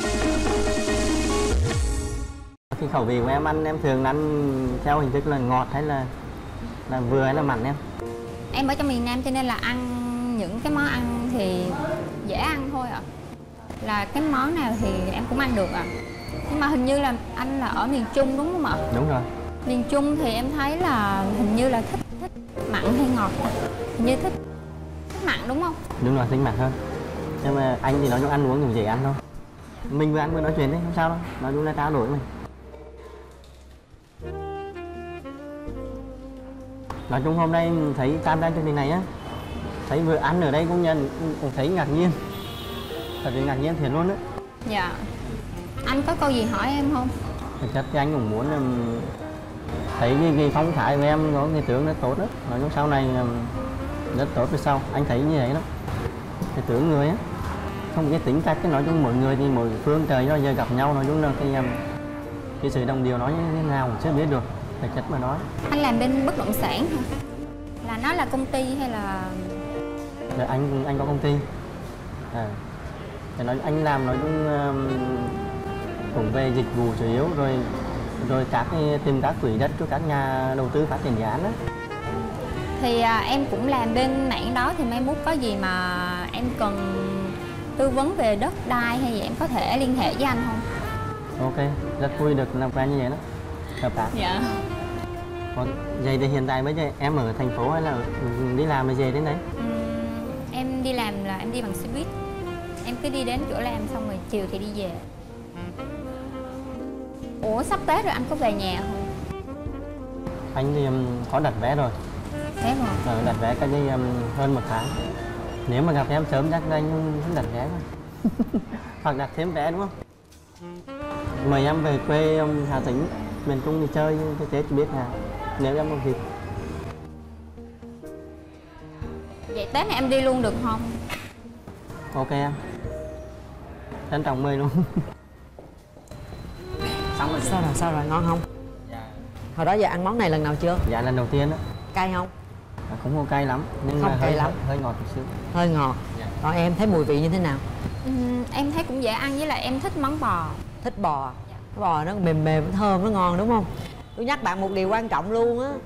Cái khẩu vị của em ăn, em thường ăn theo hình thức là ngọt hay là vừa hay là mặn em? Em ở trong miền Nam cho nên là ăn những cái món ăn thì dễ ăn thôi ạ. Là cái món nào thì em cũng ăn được ạ. Nhưng mà hình như là anh là ở miền Trung đúng không ạ? Đúng rồi. Miền Trung thì em thấy là hình như là thích mặn hay ngọt ạ? Hình như thích mặn đúng không? Đúng rồi, thích mặn hơn. Nhưng mà anh thì nói chung ăn uống cũng dễ ăn thôi. Mình vừa ăn vừa nói chuyện đấy, không sao đâu. Nói chung là trao đổi mình. Nói chung hôm nay thấy tham gia chương trình này á, thấy vừa ăn ở đây cũng thấy ngạc nhiên. Thật sự ngạc nhiên thiệt luôn á. Dạ. Anh có câu gì hỏi em không? Thực chất thì anh cũng muốn thấy cái phong thái của em có cái tướng rất tốt đó. Nói chung sau này rất tốt về sau. Anh thấy như vậy đó. Cái tướng người á, không cái tính cách, cái nói chung mỗi người thì mỗi phương trời do giờ gặp nhau, nói chung là cái sự đồng điều nói như thế nào cũng chưa biết được. Thực chất mà nói. Anh làm bên bất động sản hả? Là nó là công ty hay là... Rồi anh có công ty. Nói anh làm nói chung cũng về dịch vụ chủ yếu, rồi tìm các quỹ đất cho các nhà đầu tư phát triển dự án đó. Thì em cũng làm bên mảng đó, thì mai mốt có gì mà em cần tư vấn về đất đai hay gì em có thể liên hệ với anh không? Ok, rất vui được làm quen như vậy đó. Hợp tác. Dạ. Còn vậy thì hiện tại bây giờ em ở thành phố hay là đi làm hay gì đến đấy? Em đi làm là em đi bằng xe buýt. Em cứ đi đến chỗ làm xong rồi chiều thì đi về. Ủa sắp Tết rồi anh có về nhà không? Anh thì có đặt vé rồi. Vé rồi? Đặt vé cách đây hơn 1 tháng. Nếu mà gặp em sớm chắc anh không đặt vé rồi. Hoặc đặt thêm vé đúng không? Mời em về quê Hà Tĩnh, miền Trung đi chơi cái Tết biết nha. Nếu em có dịp. Vậy Tết này em đi luôn được không? Ok em. Trân trọng mời luôn. Xong rồi. Sao rồi, ngon không? Dạ. Hồi đó giờ ăn món này lần nào chưa? Dạ lần đầu tiên đó. Cay không? Không có cay lắm, nhưng không mà cay lắm. hơi ngọt một xíu. Hơi ngọt. Dạ. Còn em thấy mùi vị như thế nào? Em thấy cũng dễ ăn, với lại em thích món bò. Thích bò. Cái bò nó mềm mềm, nó thơm, nó ngon đúng không? Tôi nhắc bạn một điều quan trọng luôn á.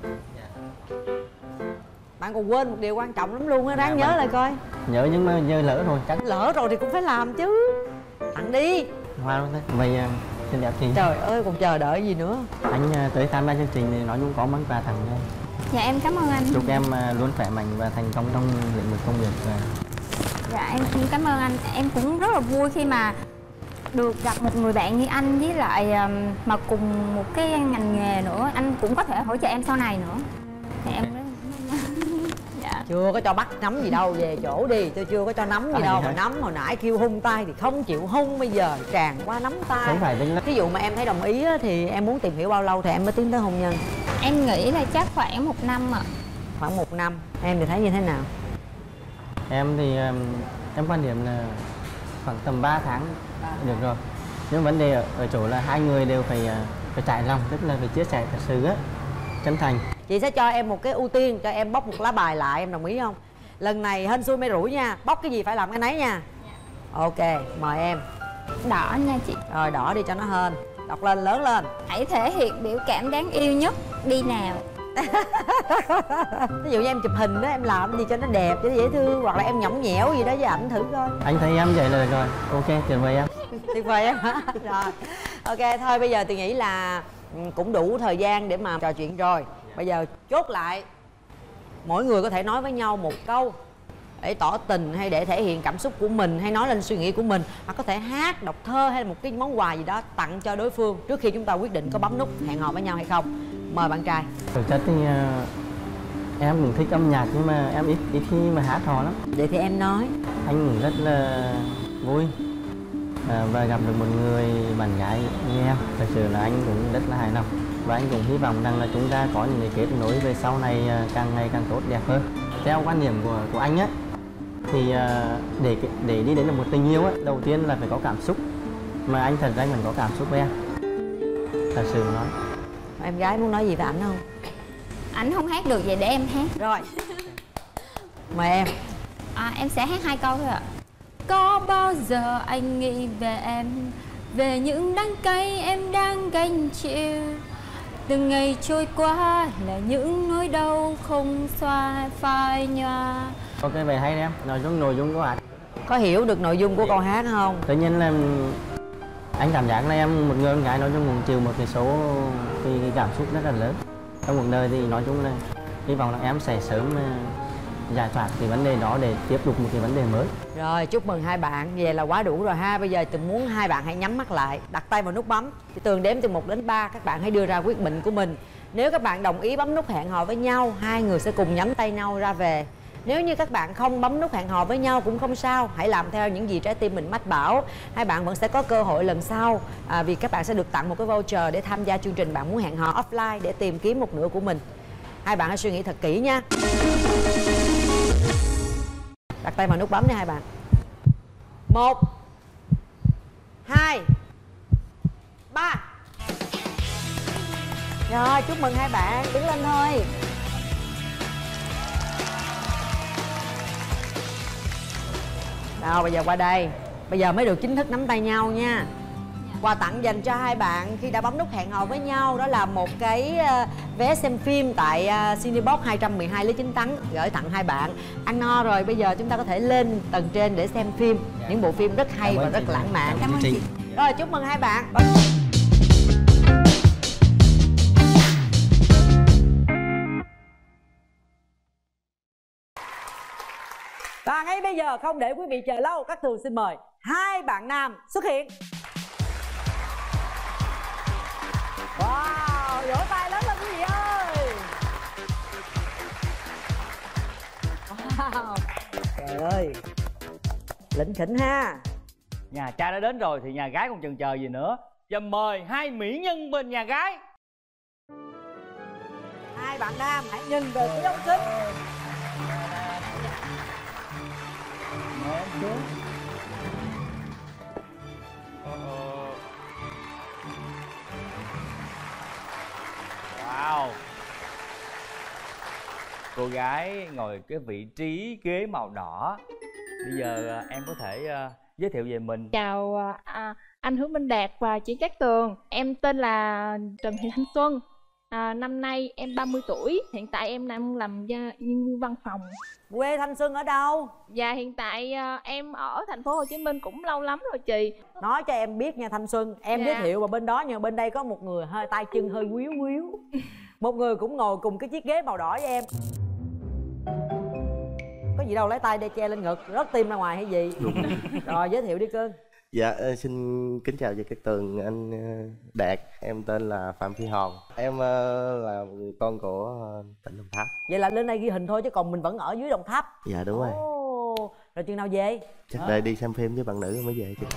Bạn còn quên một điều quan trọng lắm luôn á, ráng nhớ lại coi. Nhớ nhưng mà giờ lỡ rồi chắc. Lỡ rồi thì cũng phải làm chứ. Tặng đi. Hoa luôn đấy. Vậy xin đẹp chị. Trời ơi, còn chờ đợi gì nữa. Anh tới tham gia chương trình thì nói chung có món quà tặng cho em. Dạ em cảm ơn anh. Chúc em luôn khỏe mạnh và thành công trong lĩnh vực công việc. Dạ em cũng cảm ơn anh. Em cũng rất là vui khi mà được gặp một người bạn như anh, với lại mà cùng một cái ngành nghề nữa. Anh cũng có thể hỗ trợ em sau này nữa. Thì em rất dạ. Chưa có cho bắt nắm gì đâu, về chỗ đi. Tôi chưa có cho nắm gì đâu. Mà nắm hồi nãy kêu hung tay thì không chịu hung, bây giờ tràn qua nắm tay. Không phải tính. Ví dụ mà em thấy đồng ý á, thì em muốn tìm hiểu bao lâu thì em mới tiến tới hôn nhân? Em nghĩ là chắc khoảng 1 năm ạ. Khoảng 1 năm. Em thì thấy như thế nào? Em thì em quan điểm là khoảng tầm 3 tháng được rồi. Nhưng vấn đề ở chỗ là hai người đều phải trải lòng, tức là phải chia sẻ thật sự á, chân thành. Chị sẽ cho em một cái ưu tiên, cho em bóc một lá bài lại, em đồng ý không? Lần này hên xui may rủi nha, bóc cái gì phải làm cái nấy nha. Ok, mời em. Đỏ nha chị. Rồi đỏ đi cho nó hên. Đọc lên, lớn lên. Hãy thể hiện biểu cảm đáng yêu nhất đi nào. Ví dụ như em chụp hình đó, em làm gì cho nó đẹp, cho nó dễ thương. Hoặc là em nhõng nhẽo gì đó với ảnh thử coi. Anh thấy em vậy là rồi. Ok, tuyệt vời em. Tuyệt vời em hả? Rồi. Ok, thôi bây giờ tôi nghĩ là cũng đủ thời gian để mà trò chuyện rồi. Bây giờ chốt lại, mỗi người có thể nói với nhau một câu để tỏ tình hay để thể hiện cảm xúc của mình, hay nói lên suy nghĩ của mình, hoặc có thể hát, đọc thơ hay là một cái món quà gì đó tặng cho đối phương trước khi chúng ta quyết định có bấm nút hẹn hò với nhau hay không. Mời bạn trai. Thực chất thì em cũng thích âm nhạc nhưng mà em ít khi mà hát hò lắm. Vậy thì em nói. Anh cũng rất là vui và gặp được một người bạn gái như em. Thật sự là anh cũng rất là hài lòng. Và anh cũng hy vọng rằng là chúng ta có những cái kết nối về sau này càng ngày càng tốt đẹp hơn. Theo quan điểm của anh á, thì để đi đến được một tình yêu á, đầu tiên là phải có cảm xúc. Mà anh thật ra anh vẫn có cảm xúc với em. Thật sự nói. Em gái muốn nói gì với ảnh không? Ảnh không hát được, vậy để em hát. Rồi. Mời em. Em sẽ hát 2 câu thôi ạ. Có bao giờ anh nghĩ về em, về những đắng cay em đang gánh chịu, từng ngày trôi qua là những nỗi đau không xoa phai nhòa. Ok, vậy hay em. Nội dung của bạn Có hiểu được nội dung của câu hát không? tự nhiên là anh cảm giác là em một người con gái nói chung cũng chịu một cái số cái cảm xúc rất là lớn trong cuộc đời, thì nói chung là hy vọng là em sẽ sớm giải thoát cái vấn đề đó để tiếp tục một cái vấn đề mới. Rồi, chúc mừng hai bạn, về là quá đủ rồi ha. Bây giờ tôi muốn hai bạn hãy nhắm mắt lại, đặt tay vào nút bấm. Tường đếm từ 1 đến 3, các bạn hãy đưa ra quyết định của mình. Nếu các bạn đồng ý bấm nút hẹn hò với nhau, hai người sẽ cùng nhắm tay nhau ra về. Nếu như các bạn không bấm nút hẹn hò với nhau cũng không sao, hãy làm theo những gì trái tim mình mách bảo. Hai bạn vẫn sẽ có cơ hội lần sau, vì các bạn sẽ được tặng một cái voucher để tham gia chương trình Bạn Muốn Hẹn Hò offline để tìm kiếm một nửa của mình. Hai bạn hãy suy nghĩ thật kỹ nha. Đặt tay vào nút bấm đi hai bạn. 1 2 3. Rồi, chúc mừng hai bạn, đứng lên thôi. Nào, bây giờ qua đây. Bây giờ mới được chính thức nắm tay nhau nha. Quà tặng dành cho hai bạn khi đã bấm nút hẹn hò với nhau đó là một cái vé xem phim tại Cinebox 212 Lý Chính Tấn, gửi tặng hai bạn. Ăn no rồi, bây giờ chúng ta có thể lên tầng trên để xem phim. Những bộ phim rất hay và rất lãng mạn. Cảm ơn chị. Rồi, chúc mừng hai bạn. Và ngay bây giờ không để quý vị chờ lâu, các Tường xin mời hai bạn nam xuất hiện. Wow, vỗ tay lớn lên quý vị ơi. Wow, trời ơi, lỉnh khỉnh ha. Nhà trai đã đến rồi thì nhà gái còn chần chờ gì nữa. Và mời hai mỹ nhân bên nhà gái. Hai bạn nam hãy nhìn về phía ống kính. Mời em xuống. Wow. Cô gái ngồi cái vị trí ghế màu đỏ, Bây giờ em có thể giới thiệu về mình. Chào anh Hứa Minh Đạt và chị Cát Tường. Em tên là Trần Thị Thanh Xuân. Năm nay em 30 tuổi. Hiện tại em đang làm nhân viên văn phòng. Quê Thanh Xuân ở đâu? Dạ hiện tại em ở thành phố Hồ Chí Minh cũng lâu lắm rồi chị. Nói cho em biết nha Thanh Xuân, em Dạ. giới thiệu mà bên đó, nhưng bên đây có một người hơi tay chân hơi quýu quýu. Một người cũng ngồi cùng cái chiếc ghế màu đỏ với em. Có gì đâu, lấy tay để che lên ngực, rớt tim ra ngoài hay gì? Rồi giới thiệu đi cưng. Dạ, xin kính chào chị Cát Tường, anh Đạt. Em tên là Phạm Phi Hòn. Em là người con của tỉnh Đồng Tháp. Vậy là lên đây ghi hình thôi chứ còn mình vẫn ở dưới Đồng Tháp. Dạ đúng rồi. Rồi chừng nào về? Chắc đây đi xem phim với bạn nữ mới về chứ.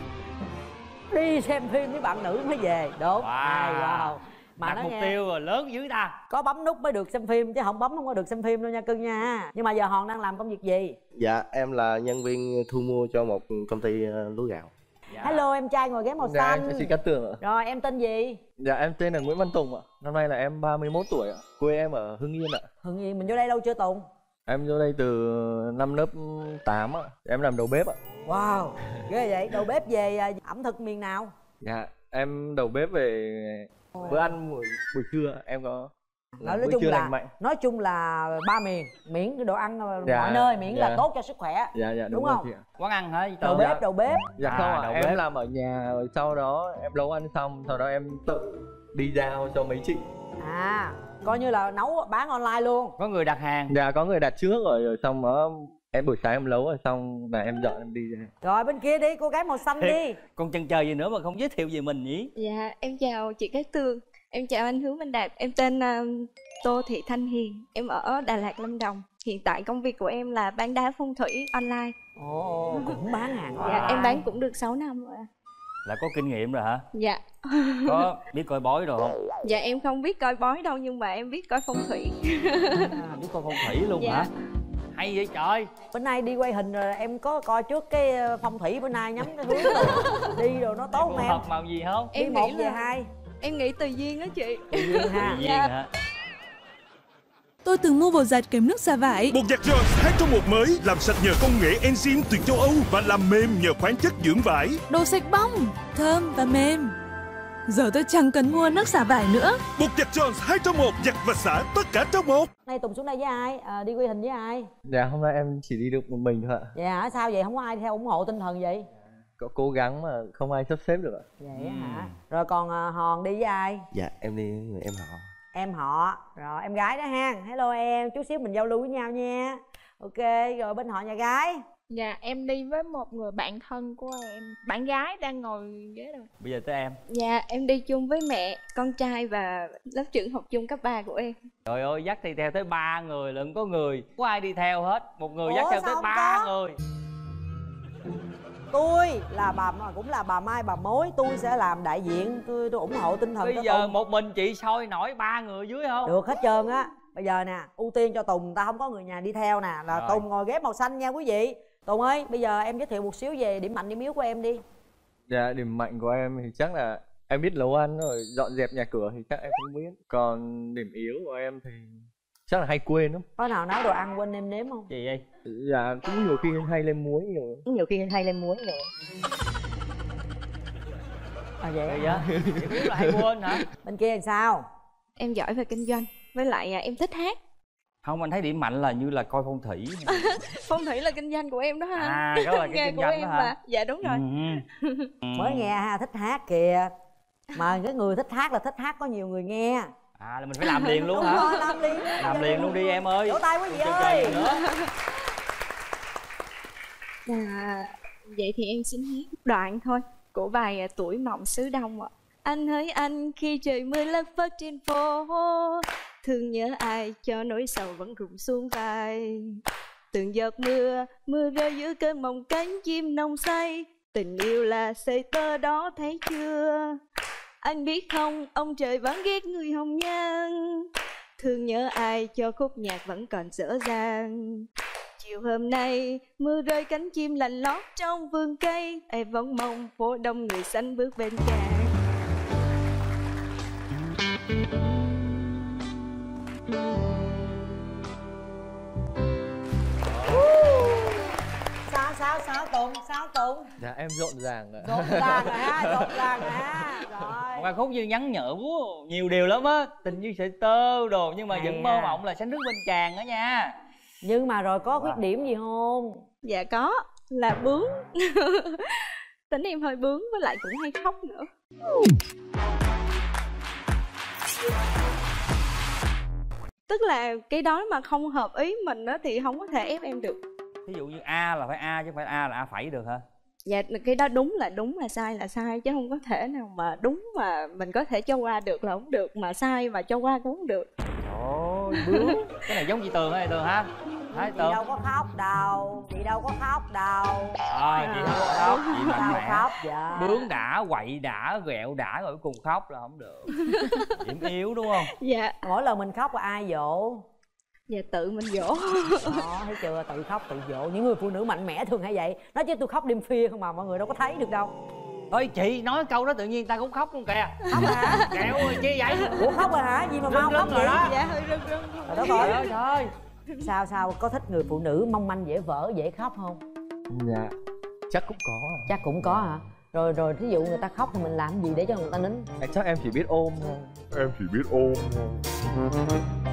Đi xem phim với bạn nữ mới về. Đúng. Wow. Mà đặt nó mục nghe, tiêu rồi lớn dữ ta. có bấm nút mới được xem phim chứ không bấm không có được xem phim đâu nha cưng nha. Nhưng mà giờ Hòn đang làm công việc gì? Dạ, em là nhân viên thu mua cho một công ty lúa gạo. Dạ. Hello em trai ngồi ghế màu Dạ, xanh. em chị Cát Tường ạ. Rồi em tên gì? Dạ em tên là Nguyễn Văn Tùng ạ. Năm nay là em 31 tuổi ạ. Quê em ở Hưng Yên ạ. Hưng Yên. Mình vô đây lâu chưa Tùng? Em vô đây từ năm lớp 8 ạ. Em làm đầu bếp ạ. Wow, ghê vậy. Đầu bếp về ẩm thực miền nào? Dạ em đầu bếp về bữa ăn buổi trưa em có Nói bữa chung trưa là lành mạnh. nói chung là ba miền, miễn cái đồ ăn Dạ, mọi nơi, miễn là dạ. tốt cho sức khỏe. Dạ dạ đúng rồi không? chị ạ. Quán ăn hả? Đầu bếp, đầu bếp. Dạ không ạ, đầu em bếp. làm ở nhà rồi sau đó em nấu ăn xong, sau đó em tự đi giao cho mấy chị. À, coi như là nấu bán online luôn. Có người đặt hàng. Dạ có người đặt trước rồi xong đó em buổi sáng em nấu rồi xong là em dọn em đi ra. Rồi bên kia đi, cô gái màu xanh đi. Còn chần chờ gì nữa mà không giới thiệu về mình nhỉ? Dạ em chào chị Cát Tường. Em chào anh Hứa Minh Đạt. Em tên Tô Thị Thanh Hiền. Em ở Đà Lạt, Lâm Đồng. Hiện tại công việc của em là bán đá phong thủy online. Ồ, cũng bán hàng Dạ online. em bán cũng được 6 năm rồi. Là có kinh nghiệm rồi hả? Dạ. Có biết coi bói rồi không? Dạ em không biết coi bói đâu nhưng mà em biết coi phong thủy. Biết coi phong thủy luôn Dạ. hả? Hay vậy trời. Bữa nay đi quay hình rồi em có coi trước cái phong thủy bữa nay nhắm cái hướng đi rồi nó tốt không em? Hợp màu gì không? Đi Em một nghĩ về là- hai. Em nghĩ tùy duyên á chị. Tùy duyên ha. Tự nhiên hả? Tôi từng mua bột giặt kèm nước xả vải. Bột giặt Jones 2 trong 1 mới, làm sạch nhờ công nghệ enzyme từ châu Âu và làm mềm nhờ khoáng chất dưỡng vải. Đồ sạch bong, thơm và mềm. Giờ tôi chẳng cần mua nước xả vải nữa. Bột giặt Jones 2 trong 1, giặt và xả tất cả trong một. Nay Tùng xuống đây với ai? Đi quay hình với ai? Dạ hôm nay em chỉ đi được một mình thôi ạ. Vậy hả? Sao vậy? Không có ai theo ủng hộ tinh thần vậy? Có cố gắng mà không ai sắp xếp được ạ. Vậy hả? Rồi còn Hòn đi với ai? Dạ, em đi với người em họ. Em họ. Rồi em gái đó ha. Hello em, chút xíu mình giao lưu với nhau nha. Ok, rồi bên họ nhà gái. Dạ em đi với một người bạn thân của em. Bạn gái đang ngồi ghế rồi. Bây giờ tới em. Dạ em đi chung với mẹ, con trai và lớp trưởng học chung cấp 3 của em. Trời ơi, dắt đi theo tới 3 người lận, có người có ai đi theo hết. Một người dắt Ủa, theo sao tới không 3 có? người. Tôi là cũng là bà Mai bà Mối. Tôi sẽ làm đại diện. Tôi ủng hộ tinh thần Bây cho giờ Tùng. một mình chị soi nổi 3 người dưới không? Được hết trơn á. Bây giờ nè, ưu tiên cho Tùng, ta không có người nhà đi theo nè. Là Rồi. Tùng ngồi ghế màu xanh nha quý vị. Tùng ơi, bây giờ em giới thiệu một xíu về điểm mạnh điểm yếu của em đi. Dạ điểm mạnh của em thì chắc là em biết nấu ăn rồi, dọn dẹp nhà cửa thì chắc em không biết. Còn điểm yếu của em thì chắc là hay quên lắm. Có nào nấu đồ ăn quên em nếm không? Gì vậy? Dạ cũng nhiều khi hay lên muối nhiều. Nhiều khi hay lên muối rồi. Vậy Vậy hả? á? Chị biết là hay quên hả? Bên kia làm sao? Em giỏi về kinh doanh. Với lại em thích hát. Không, anh thấy điểm mạnh là như là coi phong thủy. Phong thủy là kinh doanh của em đó ha. À, đó là cái Nghề kinh của doanh em đó hả? mà. Dạ đúng rồi. Mới nghe ha, thích hát kìa. Mà cái người thích hát là thích hát có nhiều người nghe. À là mình phải làm liền luôn Đúng hả? rồi, làm liền. Làm liền luôn đi em ơi. Vỗ tay quý vị Không ơi. chần chờ gì nữa. À, vậy thì em xin hát đoạn thôi của bài Tuổi Mộng Xứ Đông ạ. Anh hỡi anh khi trời mưa lất phất trên phố, thương nhớ ai cho nỗi sầu vẫn rụng xuống vai. Từng giọt mưa, mưa rơi giữa cơn mộng cánh chim nồng say. Tình yêu là sợi tơ đó thấy chưa? Anh biết không, ông trời vẫn ghét người hồng nhan. Thương nhớ ai cho khúc nhạc vẫn còn dở dang. Chiều hôm nay mưa rơi cánh chim lạnh lót trong vườn cây. Em vẫn mong phố đông người xanh bước bên cạnh. Tùng? Sao Tùng? Dạ em rộn ràng ạ. Rộn ràng rồi ha, rộn ràng rồi ha. Rồi. Một ca khúc như nhắn nhở nhiều điều lắm á, tình như sợi tơ đồ, nhưng mà Hay vẫn mơ à. mộng là sánh nước bên tràn đó nha. Nhưng mà rồi có khuyết điểm gì không? Dạ có, là bướng. Tính em hơi bướng với lại cũng hay khóc nữa. Tức là cái đó mà không hợp ý mình đó thì không có thể ép em được. Ví dụ như A là phải A chứ không phải A là A phẩy được hả? Dạ cái đó đúng là sai chứ không có thể nào mà đúng mà mình có thể cho qua được là không được, mà sai mà cho qua cũng không được. Ôi bướng. Cái này giống chị Tường hay Tường ha? Thấy Chị Tường. đâu có khóc đâu, chị đâu có khóc đâu. Chị không có khóc, chị mạnh Đâu mẽ. khóc dạ. Bướng đã, quậy đã, ghẹo đã rồi cuối cùng khóc là không được. Điểm yếu đúng không? Dạ. Mỗi lần mình khóc là ai dỗ? Dạ tự mình dỗ. Đó, thấy chưa, tự khóc tự dỗ. Những người phụ nữ mạnh mẽ thường hay vậy. Nói chứ tôi khóc đêm khuya không mà mọi người đâu có thấy được đâu. Ôi chị nói câu đó tự nhiên ta cũng khóc luôn kìa. Khóc hả? Kẹo ơi chi vậy? Ủa khóc rồi hả? Gì mà mau khóc rồi vậy? đó. Dạ hơi rưng. Trời đất ơi. Trời ơi. Sao có thích người phụ nữ mong manh dễ vỡ dễ khóc không? Dạ chắc cũng có à. Chắc cũng có hả? Rồi thí dụ người ta khóc thì mình làm gì để cho người ta nín? Chắc em chỉ biết ôm thôi. Em chỉ biết ôm thôi.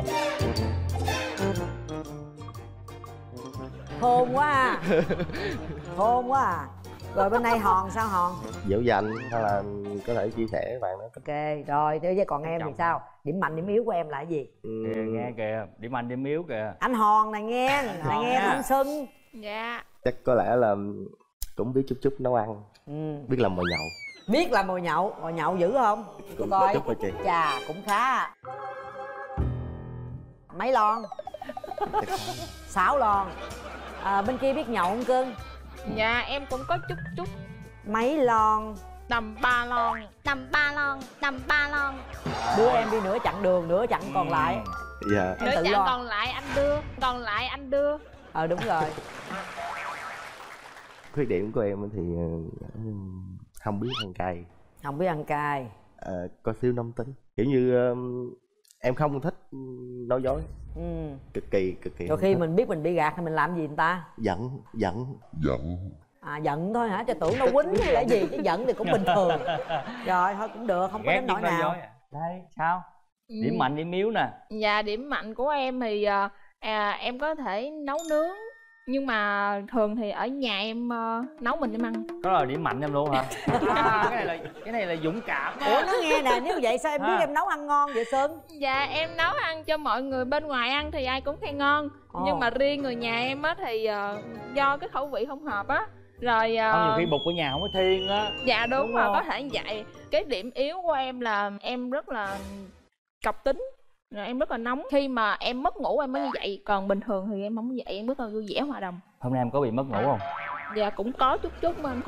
Khôn quá à. Khôn quá à. Rồi bên đây Hòn sao Hòn? Dỗ dành hay là có thể chia sẻ với bạn đó. Ok rồi, thế với còn em thì sao? Điểm mạnh điểm yếu của em là cái gì? Kìa, nghe kìa, điểm mạnh điểm yếu kìa. Anh Hòn này nghe, này nghe thanh xuân. Dạ. Chắc có lẽ là cũng biết chút nấu ăn, biết làm mồi nhậu. Biết làm mồi nhậu dữ không? Cũng coi chút thôi chị. chà cũng khá. Mấy lon? 6 lon. Bên kia biết nhậu không cưng? Dạ em cũng có chút. Mấy lon? Tầm 3 lon. Tầm 3 lon. Đưa em đi nửa chặng đường, nửa chặng còn lại. Dạ. Nửa chặng còn lại anh đưa. Đúng rồi. Khuyết điểm của em thì không biết ăn cay. Không biết ăn cay. Có xíu nóng tính. Kiểu như em không thích nói dối. Cực kỳ. Rồi khi mình biết mình bị gạt thì mình làm gì người ta? Giận. Giận thôi hả? Cho tưởng nó quýnh hay là gì chứ giận thì cũng bình thường. Rồi thôi cũng được, không có đến nỗi nào. Đây sao? Điểm mạnh điểm yếu nè. Dạ điểm mạnh của em thì em có thể nấu nướng, nhưng mà thường thì ở nhà em nấu mình em ăn. Đó là điểm mạnh em luôn hả? Cái này là dũng cảm. Ủa nó nghe nè, nếu vậy sao em biết em nấu ăn ngon vậy Xuân? Dạ em nấu ăn cho mọi người bên ngoài ăn thì ai cũng khen ngon. Nhưng mà riêng người nhà em á thì do cái khẩu vị không hợp á. Rồi nhiều khi bục ở nhà không có thiên á. Dạ đúng rồi, có thể như vậy. Cái điểm yếu của em là em rất là cọc tính. Rồi em rất là nóng. Khi mà em mất ngủ em mới như vậy. Còn bình thường thì em không như vậy, em rất là vui vẻ hòa đồng. Hôm nay em có bị mất ngủ không? Dạ cũng có chút mà anh.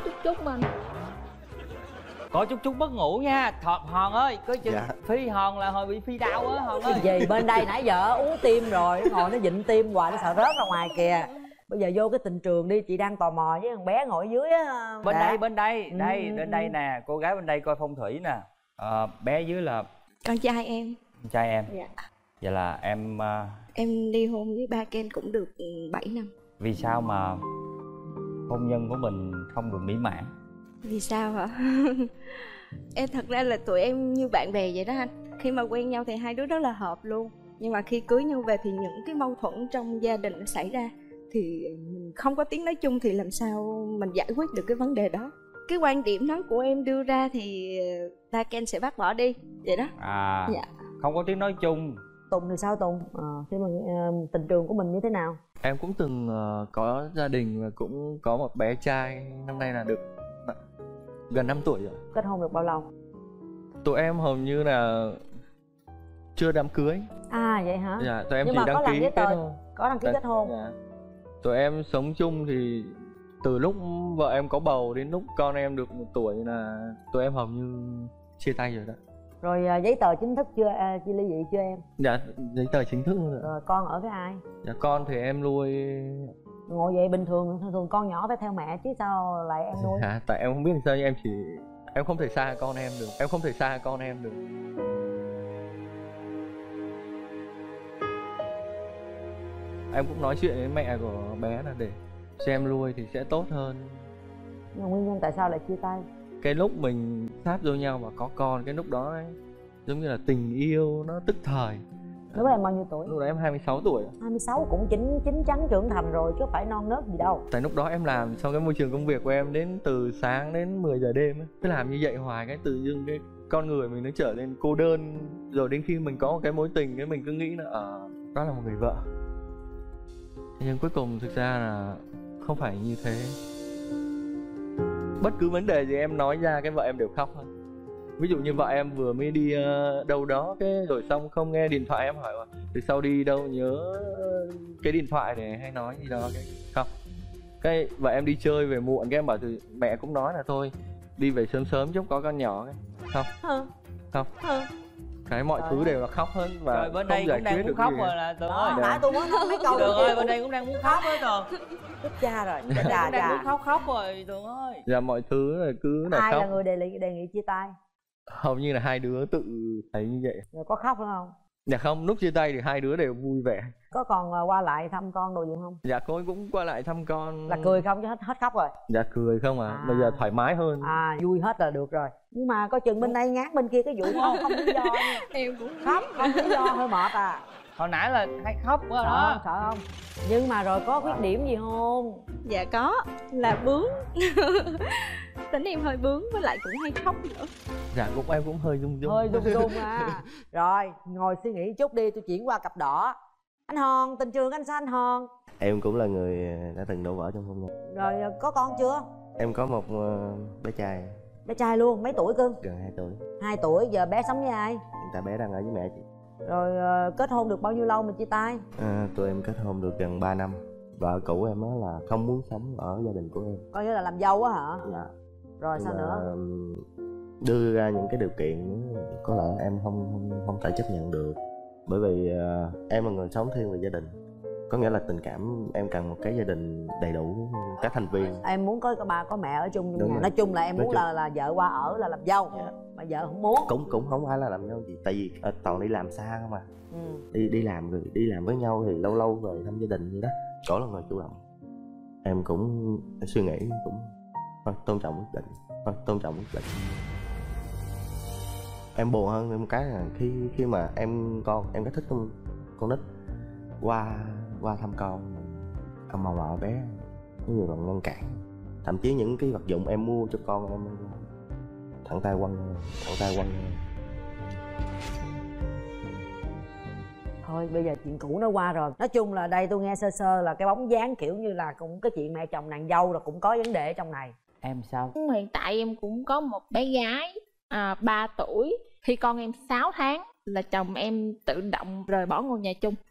Có chút mất ngủ nha. Hòn ơi, có chừng Phi Hòn là hồi bị Phi đau á Hòn ơi. Cái gì bên đây nãy giờ uống tim rồi, nó ngồi nó vịn tim hoài, nó sợ rớt ra ngoài kìa. Bây giờ vô cái tình trường đi, chị đang tò mò với thằng bé ngồi dưới á. Bên đây, đến đây nè, cô gái bên đây coi phong thủy nè. Bé dưới là Con trai em. con trai em. Dạ. Vậy là em Em ly hôn với ba em cũng được 7 năm. Vì sao mà hôn nhân của mình không được mỹ mãn? Vì sao hả? Em thật ra là tụi em như bạn bè vậy đó anh. Khi mà quen nhau thì hai đứa rất là hợp luôn. Nhưng mà khi cưới nhau về thì những cái mâu thuẫn trong gia đình nó xảy ra, thì mình không có tiếng nói chung thì làm sao mình giải quyết được cái vấn đề đó. Cái quan điểm đó của em đưa ra thì ba Ken sẽ bác bỏ đi vậy đó. Dạ. Không có tiếng nói chung. Tùng thì sao Tùng? Khi mà tình trường của mình như thế nào? Em cũng từng có gia đình và cũng có một bé trai. Năm nay là được gần 5 tuổi rồi. Kết hôn được bao lâu? Tụi em hầu như là chưa đám cưới. Vậy hả? Dạ, tụi em nhưng chỉ mà đăng ký kết hôn. Có đăng ký kết hôn. Dạ. Tụi em sống chung thì từ lúc vợ em có bầu đến lúc con em được 1 tuổi là tụi em hầu như chia tay rồi đó. Rồi giấy tờ chính thức chưa, chia ly dị chưa em? Dạ, giấy tờ chính thức rồi. Rồi con ở với ai? Dạ, con thì em nuôi. Ngồi vậy bình thường con nhỏ phải theo mẹ chứ sao lại em nuôi? Tại em không biết sao, em không thể xa con em được. Em cũng nói chuyện với mẹ của bé là để xem lui thì sẽ tốt hơn. Nhưng nguyên nhân tại sao lại chia tay? Cái lúc mình sát vô nhau và có con, cái lúc đó ấy, giống như là tình yêu nó tức thời. Lúc đó em bao nhiêu tuổi? Lúc đó em 26 tuổi. 26 cũng chín chắn trưởng thành rồi chứ phải non nớt gì đâu. Tại lúc đó em làm trong cái môi trường công việc của em đến từ sáng đến 10 giờ đêm ấy. Cứ làm như vậy hoài, cái tự dưng cái con người mình nó trở nên cô đơn. Rồi đến khi mình có một cái mối tình, cái mình cứ nghĩ là đó là một người vợ. Nhưng cuối cùng thực ra là không phải như thế. Bất cứ vấn đề gì em nói ra cái vợ em đều khóc thôi. Ví dụ như vợ em vừa mới đi đâu đó, cái rồi xong không nghe điện thoại, em hỏi từ sau đi đâu nhớ cái điện thoại để hay nói gì đó, cái khóc. Cái vợ em đi chơi về muộn, cái em bảo thì mẹ cũng nói là thôi đi về sớm sớm chút có con nhỏ, cái khóc. Cái mọi thứ đều là khóc hết và rồi bên không đây giải cũng đang quyết muốn được khóc gì. rồi là Tường Đó, ơi. nãy tôi muốn nói mấy câu Tường rồi ơi, bên đây cũng đang muốn khóc hết rồi. Chết cha rồi, Cũng đang muốn khóc rồi Tường ơi. Dạ mọi thứ là cứ là ai khóc. là người đề nghị chia tay? Hầu như là hai đứa tự thấy như vậy. Rồi có khóc không? Dạ không, lúc chia tay thì hai đứa đều vui vẻ. Có còn qua lại thăm con đồ gì không? Dạ cô ấy cũng qua lại thăm con. Là cười không chứ hết khóc rồi? Dạ cười không à, bây giờ thoải mái hơn. Vui hết là được rồi. Nhưng mà coi chừng bên đây ngán bên kia cái vụ không lý do. Em cũng khóc không lý do hơi mệt à. Hồi nãy là hay khóc quá đó. Sợ không? Nhưng mà rồi có khuyết điểm gì không? Dạ có, là bướng. Tính em hơi bướng với lại cũng hay khóc nữa. Dạ cũng em cũng hơi rung rung. Hơi rung rung à. Rồi ngồi suy nghĩ chút đi, tôi chuyển qua cặp đỏ. Anh Hòn, tình trường anh sao anh Hòn? Em cũng là người đã từng đổ vỡ trong hôn nhân. Rồi có con chưa? Em có một bé trai. Bé trai luôn, mấy tuổi cưng? Gần 2 tuổi. 2 tuổi, giờ bé sống với ai? Hiện tại bé đang ở với mẹ chị. Rồi kết hôn được bao nhiêu lâu mà chia tay? Tụi em kết hôn được gần 3 năm. Vợ cũ em á là không muốn sống ở gia đình của em. Coi như là làm dâu á hả? Dạ. Rồi sao nữa? Đưa ra những cái điều kiện có lẽ em không thể chấp nhận được. Bởi vì em là người sống thiên về gia đình. Có nghĩa là tình cảm em cần một cái gia đình đầy đủ các thành viên. Em muốn có bà có mẹ ở chung Đúng nhà. rồi. Nói chung là em muốn là vợ qua ở là làm dâu. Mà vợ không muốn. Cũng không phải là làm dâu gì. Tại vì toàn đi làm xa không à. Đi làm rồi đi làm với nhau thì lâu lâu về thăm gia đình vậy đó. Cổ là người chủ động. Em cũng suy nghĩ cũng tôn trọng quyết định. Em buồn hơn một cái là khi mà em rất thích con nít qua thăm con màu mọ bé cái người còn ngăn cản, thậm chí những cái vật dụng em mua cho con em thẳng tay quăng. Thôi bây giờ chuyện cũ nó qua rồi. Nói chung là đây tôi nghe sơ sơ là cái bóng dáng kiểu như là cũng cái chuyện mẹ chồng nàng dâu là cũng có vấn đề ở trong này. Em sao? Hiện tại em cũng có một bé gái 3 tuổi. Khi con em 6 tháng là chồng em tự động rời bỏ ngôi nhà chung.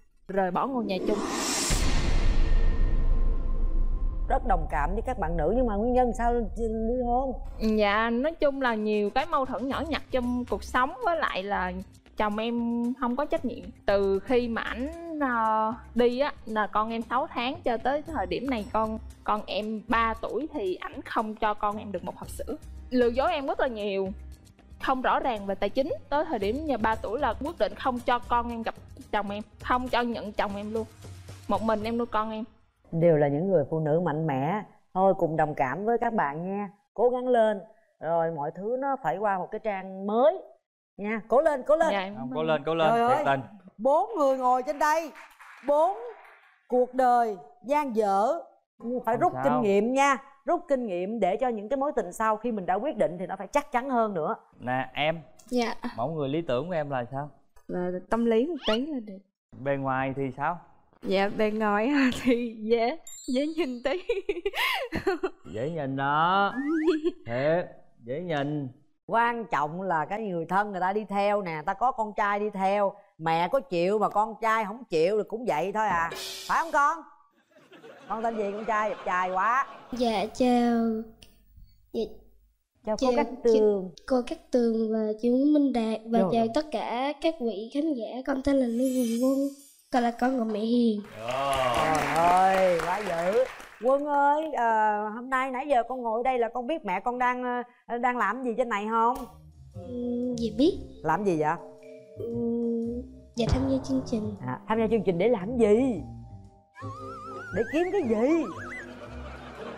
Rất đồng cảm với các bạn nữ, nhưng mà nguyên nhân sao ly hôn? Dạ nói chung là nhiều cái mâu thuẫn nhỏ nhặt trong cuộc sống, với lại là chồng em không có trách nhiệm. Từ khi mà ảnh đi á là con em 6 tháng cho tới thời điểm này con em 3 tuổi thì ảnh không cho con em được một hộp sữa. Lừa dối em rất là nhiều, không rõ ràng về tài chính. Tới thời điểm nhà 3 tuổi là quyết định không cho con em gặp chồng em, không cho nhận chồng em luôn, một mình em nuôi con em. Đều là những người phụ nữ mạnh mẽ. Thôi cùng đồng cảm với các bạn nha. Cố gắng lên. Rồi mọi thứ nó phải qua một cái trang mới nha. Cố lên. Dạ, cố lên Trời ơi, 4 người ngồi trên đây, 4 cuộc đời dang dở. Phải rút kinh nghiệm nha. Rút kinh nghiệm để cho những cái mối tình sau khi mình đã quyết định thì nó phải chắc chắn hơn nữa. Nè em. Dạ. Mẫu người lý tưởng của em là sao? Là tâm lý một tí là được. Bề ngoài thì sao? Dạ bề ngoài thì dễ nhìn tí. Dễ nhìn đó. Thiệt, dễ nhìn. Quan trọng là cái người thân người ta đi theo nè, ta có con trai đi theo. Mẹ có chịu mà con trai không chịu thì cũng vậy thôi à. Phải không con? Con tên gì con trai? Đẹp trai quá. Dạ chào. Chào cô Cát Tường. Cô Cát Tường và chú Minh Đạt. Và chào tất cả các vị khán giả. Con tên là Lưu Hùng Quân. Con là con của mẹ Hiền. Trời ơi, quá dữ. Quân ơi, hôm nay nãy giờ con ngồi đây là con biết mẹ con đang làm gì trên này không? Dạ biết. Làm gì vậy? Dạ tham gia chương trình. Tham gia chương trình để làm gì? Để kiếm cái gì?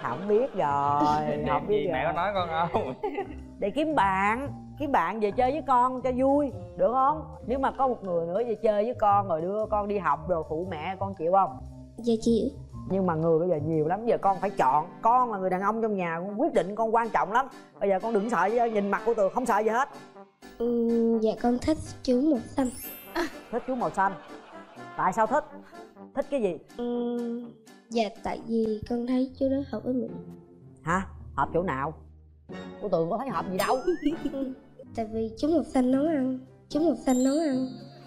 Không biết rồi, không biết gì rồi. mẹ có nói con không? Để kiếm bạn về chơi với con cho vui, được không? Nếu mà có một người nữa về chơi với con rồi đưa con đi học rồi phụ mẹ, con chịu không? Dạ chịu. Nhưng mà người bây giờ nhiều lắm, giờ con phải chọn. Con là người đàn ông trong nhà, con quyết định con quan trọng lắm. Bây giờ con đừng sợ gì, nhìn mặt của Tường không sợ gì hết. Dạ con thích chú màu xanh. Thích chú màu xanh. Tại sao thích? Thích cái gì? Dạ tại vì con thấy chú đó hợp với mình. Hả? Hợp chỗ nào? Cô Tường có thấy hợp gì đâu. Tại vì chú màu xanh nấu ăn. Chú màu xanh nấu ăn.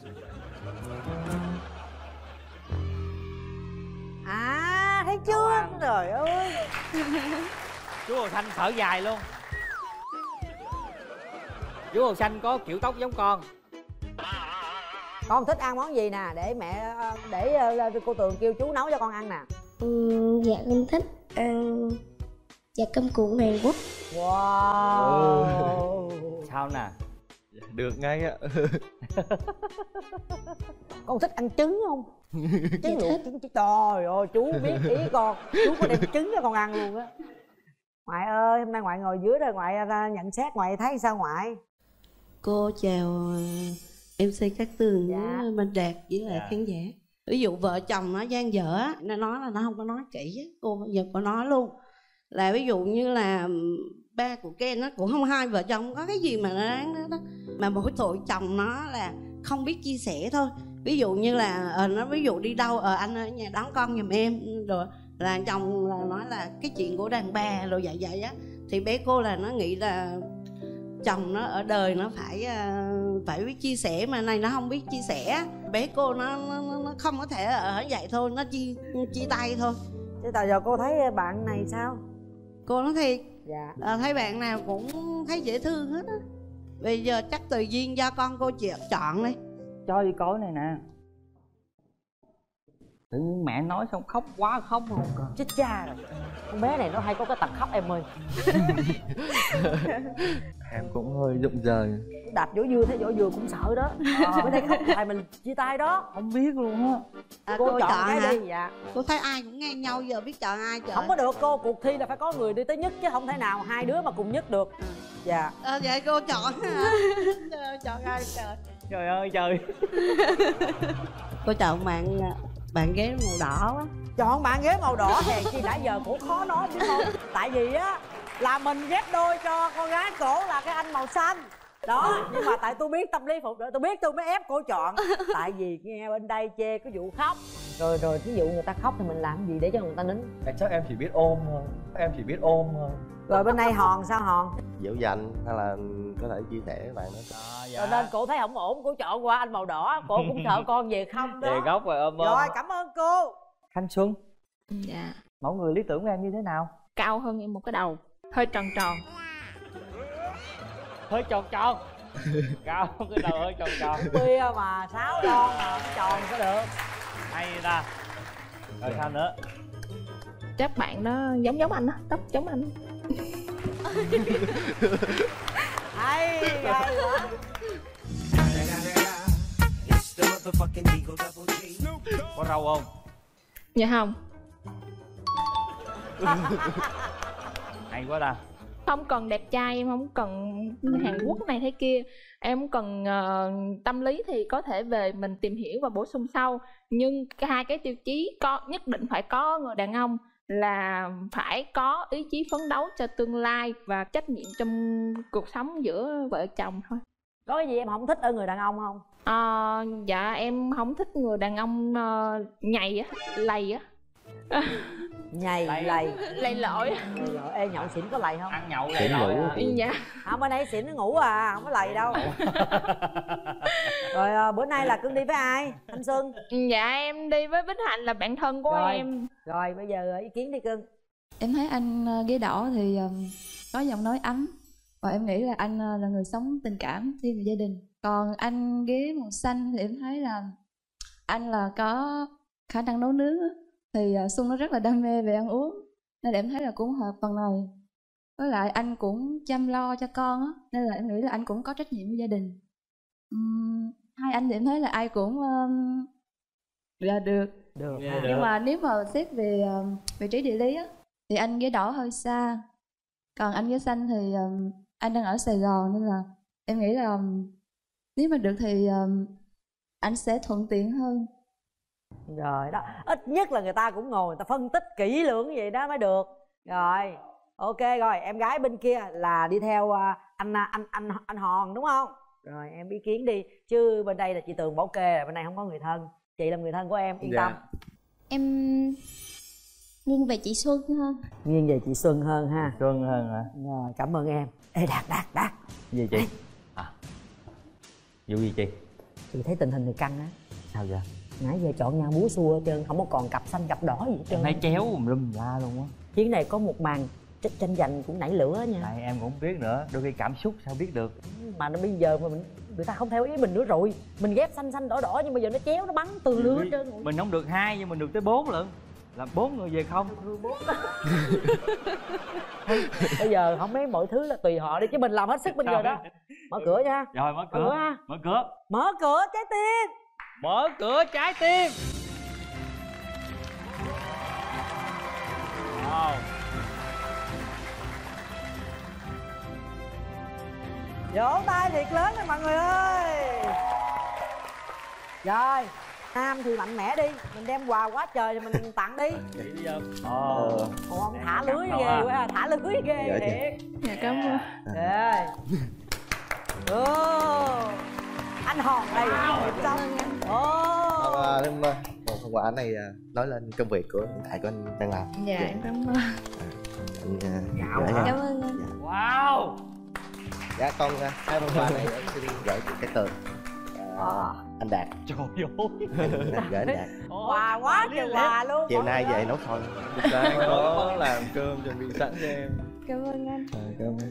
À, thấy chưa? Trời ơi. Chú màu xanh thở dài luôn. Chú màu xanh có kiểu tóc giống con. Con thích ăn món gì nè, để mẹ cô Tường kêu chú nấu cho con ăn nè. Dạ con thích ăn chả cơm cuộn Hàn Quốc. Wow. Sao nè? Được ngay ạ. Con thích ăn trứng không? Trứng Dạ luộc, trứng. Trời ơi, chú biết ý con. Chú có đem trứng cho con ăn luôn á. Ngoại ơi, hôm nay ngoại ngồi dưới rồi, ngoại ra nhận xét, ngoại thấy sao ngoại? Cô chào MC Cát Tường với Minh Đạt với lại khán giả. Ví dụ vợ chồng nó gian dở á, nó nói là nó không có nói kỹ á, cô bây giờ có nói luôn. Là ví dụ như là ba của Ken nó cũng không, hai vợ chồng có cái gì mà nó đáng đó. Mà mỗi tội chồng nó là không biết chia sẻ thôi. Ví dụ như là nó ví dụ đi đâu anh ở nhà đón con giùm em, rồi là chồng là nói là cái chuyện của đàn bà rồi vậy á. Thì bé cô là nó nghĩ là chồng nó ở đời nó phải biết chia sẻ, mà này nó không biết chia sẻ. Bé cô nó không có thể ở vậy thôi, nó chia tay thôi. Thế tại giờ cô thấy bạn này sao? Cô nói thiệt, dạ. Thấy bạn nào cũng thấy dễ thương hết á. Bây giờ chắc tùy duyên do con cô chọn đi. Cho đi coi này nè. Tự nhiên mẹ nói xong khóc quá khóc luôn. Chết cha rồi. Con bé này nó hay có cái tật khóc em ơi. Em cũng hơi rụng rời. Đạp vỏ dưa thấy vỏ dừa cũng sợ đó. Bữa nay khóc tại mình chia tay đó. Không biết luôn á. Cô chọn cái hả? đi. Dạ. Cô thấy ai cũng ngang nhau, giờ biết chọn ai trời. Không có được cô, cuộc thi là phải có người đi tới nhất chứ không thể nào hai đứa mà cùng nhất được. Dạ. Vậy cô chọn hả? Chọn ai trời? Trời ơi trời. Cô chọn bạn ghế màu đỏ á. Chọn bạn ghế màu đỏ hèn chi nãy giờ cổ khó nói biết không? Tại vì á là mình ghép đôi cho con gái cổ là cái anh màu xanh đó, nhưng mà tại tôi biết tâm lý phụ nữ, tôi biết tôi mới ép cô chọn. Tại vì nghe bên đây chê cái vụ khóc rồi ví dụ người ta khóc thì mình làm gì để cho người ta nín? Chắc em chỉ biết ôm thôi. Em chỉ biết ôm thôi. Rồi bên đây Hòn sao Hòn? Dỗ dành hay là có thể chia sẻ với bạn đó. Rồi nên cổ thấy không ổn, cổ chọn qua anh màu đỏ, cổ cũng sợ con về không đó. Về góc rồi ôm ôm. Rồi cảm ơn cô. Thanh Xuân, Dạ. mẫu người lý tưởng của em như thế nào? Cao hơn em một cái đầu, hơi tròn tròn. Hơi tròn tròn. Cao cái đầu hơi tròn tròn. Khuya mà 6 con mà nó tròn sao được. Hay ta. Rồi sao nữa? Chắc bạn nó giống anh á, tóc giống anh. Hay quá. Có râu không? Dạ không. Hay quá ta. Không cần đẹp trai, em không cần Hàn Quốc này thế kia. Em không cần tâm lý thì có thể về mình tìm hiểu và bổ sung sau. Nhưng hai cái tiêu chí nhất định phải có người đàn ông là phải có ý chí phấn đấu cho tương lai và trách nhiệm trong cuộc sống giữa vợ chồng thôi. Có cái gì em không thích ở người đàn ông không? Dạ em không thích người đàn ông nhầy á, lầy á. Nhầy lầy lội. Ê nhậu xỉn có lầy không? Ăn nhậu Xỉn ngủ. Dạ. Không, bên đây xỉn nó ngủ à, không có lầy đâu. Rồi bữa nay là Cưng đi với ai? Thanh Xuân? Dạ em đi với Bích Hạnh là bạn thân của em. Rồi bây giờ ý kiến đi Cưng. Em thấy anh ghế đỏ thì có giọng nói ấm. Và em nghĩ là anh là người sống tình cảm thiên về gia đình. Còn anh ghế màu xanh thì em thấy là anh là có khả năng nấu nướng á. Thì Xuân nó rất là đam mê về ăn uống, nên em thấy là cũng hợp phần này. Với lại anh cũng chăm lo cho con á, nên là em nghĩ là anh cũng có trách nhiệm với gia đình. Hai anh thì em thấy là ai cũng là được. Được. Nhưng mà nếu mà xét về vị trí địa lý á, thì anh ghế đỏ hơi xa, còn anh ghế xanh thì anh đang ở Sài Gòn, nên là em nghĩ là nếu mà được thì anh sẽ thuận tiện hơn. Rồi đó, ít nhất là người ta cũng ngồi người ta phân tích kỹ lưỡng vậy đó mới được. Rồi, ok rồi, em gái bên kia là đi theo anh Hòn đúng không? Rồi em ý kiến đi, chứ bên đây là chị Tường bảo kê, bên này không có người thân. Chị là người thân của em, yên tâm. Em nghiêng về chị Xuân hơn. Nghiêng về chị Xuân hơn ha. Xuân hơn hả? Rồi, cảm ơn em. Ê Đạt. Gì chị? Vụ gì chị? Chị thấy tình hình này căng á. Sao vậy? Nãy giờ chọn nhau búa xua hết trơn, không có còn cặp xanh cặp đỏ gì hết trơn. Thấy chéo lum la luôn á. Chuyến này có một màn tranh giành cũng nảy lửa nha. Tại em cũng không biết nữa, đôi khi cảm xúc sao biết được. Mà nó bây giờ mà người ta không theo ý mình nữa rồi. Mình ghép xanh xanh đỏ đỏ nhưng bây giờ nó chéo nó bắn từ lứa hết trơn. Mình không được 2 nhưng mình được tới 4 lận. Là 4 người về không? 4. Bây giờ không mấy mọi thứ là tùy họ đi chứ mình làm hết sức bây giờ đó. Mở cửa nha. Rồi mở cửa. Mở cửa. Mở cửa trái tim. Mở cửa trái tim. Wow. Vỗ tay thiệt lớn rồi mọi người ơi. Rồi, nam thì mạnh mẽ đi. Mình đem quà quá trời thì mình tặng đi. Ông thả lưới ghê quá à, thả lưới ghê thiệt. Dạ cảm ơn. Rồi. Anh Hòn đây. Xong. Phần quà này nói lên công việc của hiện tại của anh đang làm. Dạ em cảm ơn. Cảm ơn anh. Wow. Dạ con hai phần quà này xin gửi chị Cát Tường. Anh Đạt. Trời ơi. Gửi anh Đạt. Quà quá trời quà luôn. Chiều nay về nấu thôi. Sáng có làm cơm chuẩn bị sẵn cho em. Cảm ơn anh. Cảm ơn.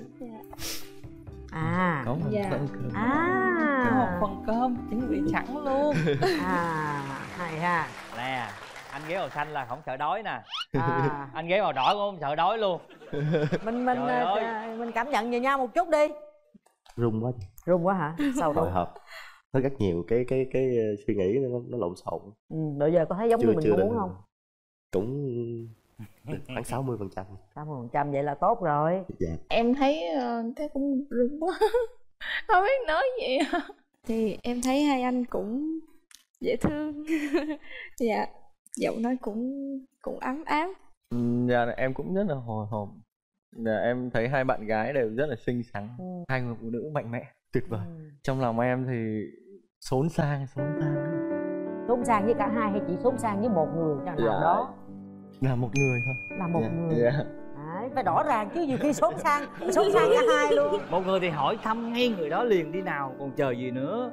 Có một phần cơm. Có một phần cơm chuẩn bị sẵn luôn. Hay ha. Nè, anh ghế màu xanh là không sợ đói nè. Anh ghế màu đỏ cũng không sợ đói luôn. Mình cảm nhận về nhau một chút đi. Rung quá. Rung quá hả? Sao hồi hộp. Nó rất nhiều cái suy nghĩ nó lộn xộn. Bây giờ có thấy giống như mình muốn không? Cũng khoảng 60%. 60% vậy là tốt rồi. Dạ. Em thấy cũng rung quá. Không biết nói gì. Thì em thấy hai anh cũng dễ thương. Dạ, giọng nói cũng ấm áp. Dạ em cũng rất là hồi hộp. Dạ, em thấy hai bạn gái đều rất là xinh xắn. Hai người phụ nữ mạnh mẽ, tuyệt vời. Trong lòng em thì xốn sang. Xốn sang với cả hai hay chỉ xốn sang với một người nào đó? Là một người thôi. Là một người. Đấy, phải rõ ràng chứ nhiều khi xốn sang cả hai luôn. Một người thì hỏi thăm ngay người đó liền đi nào, còn chờ gì nữa.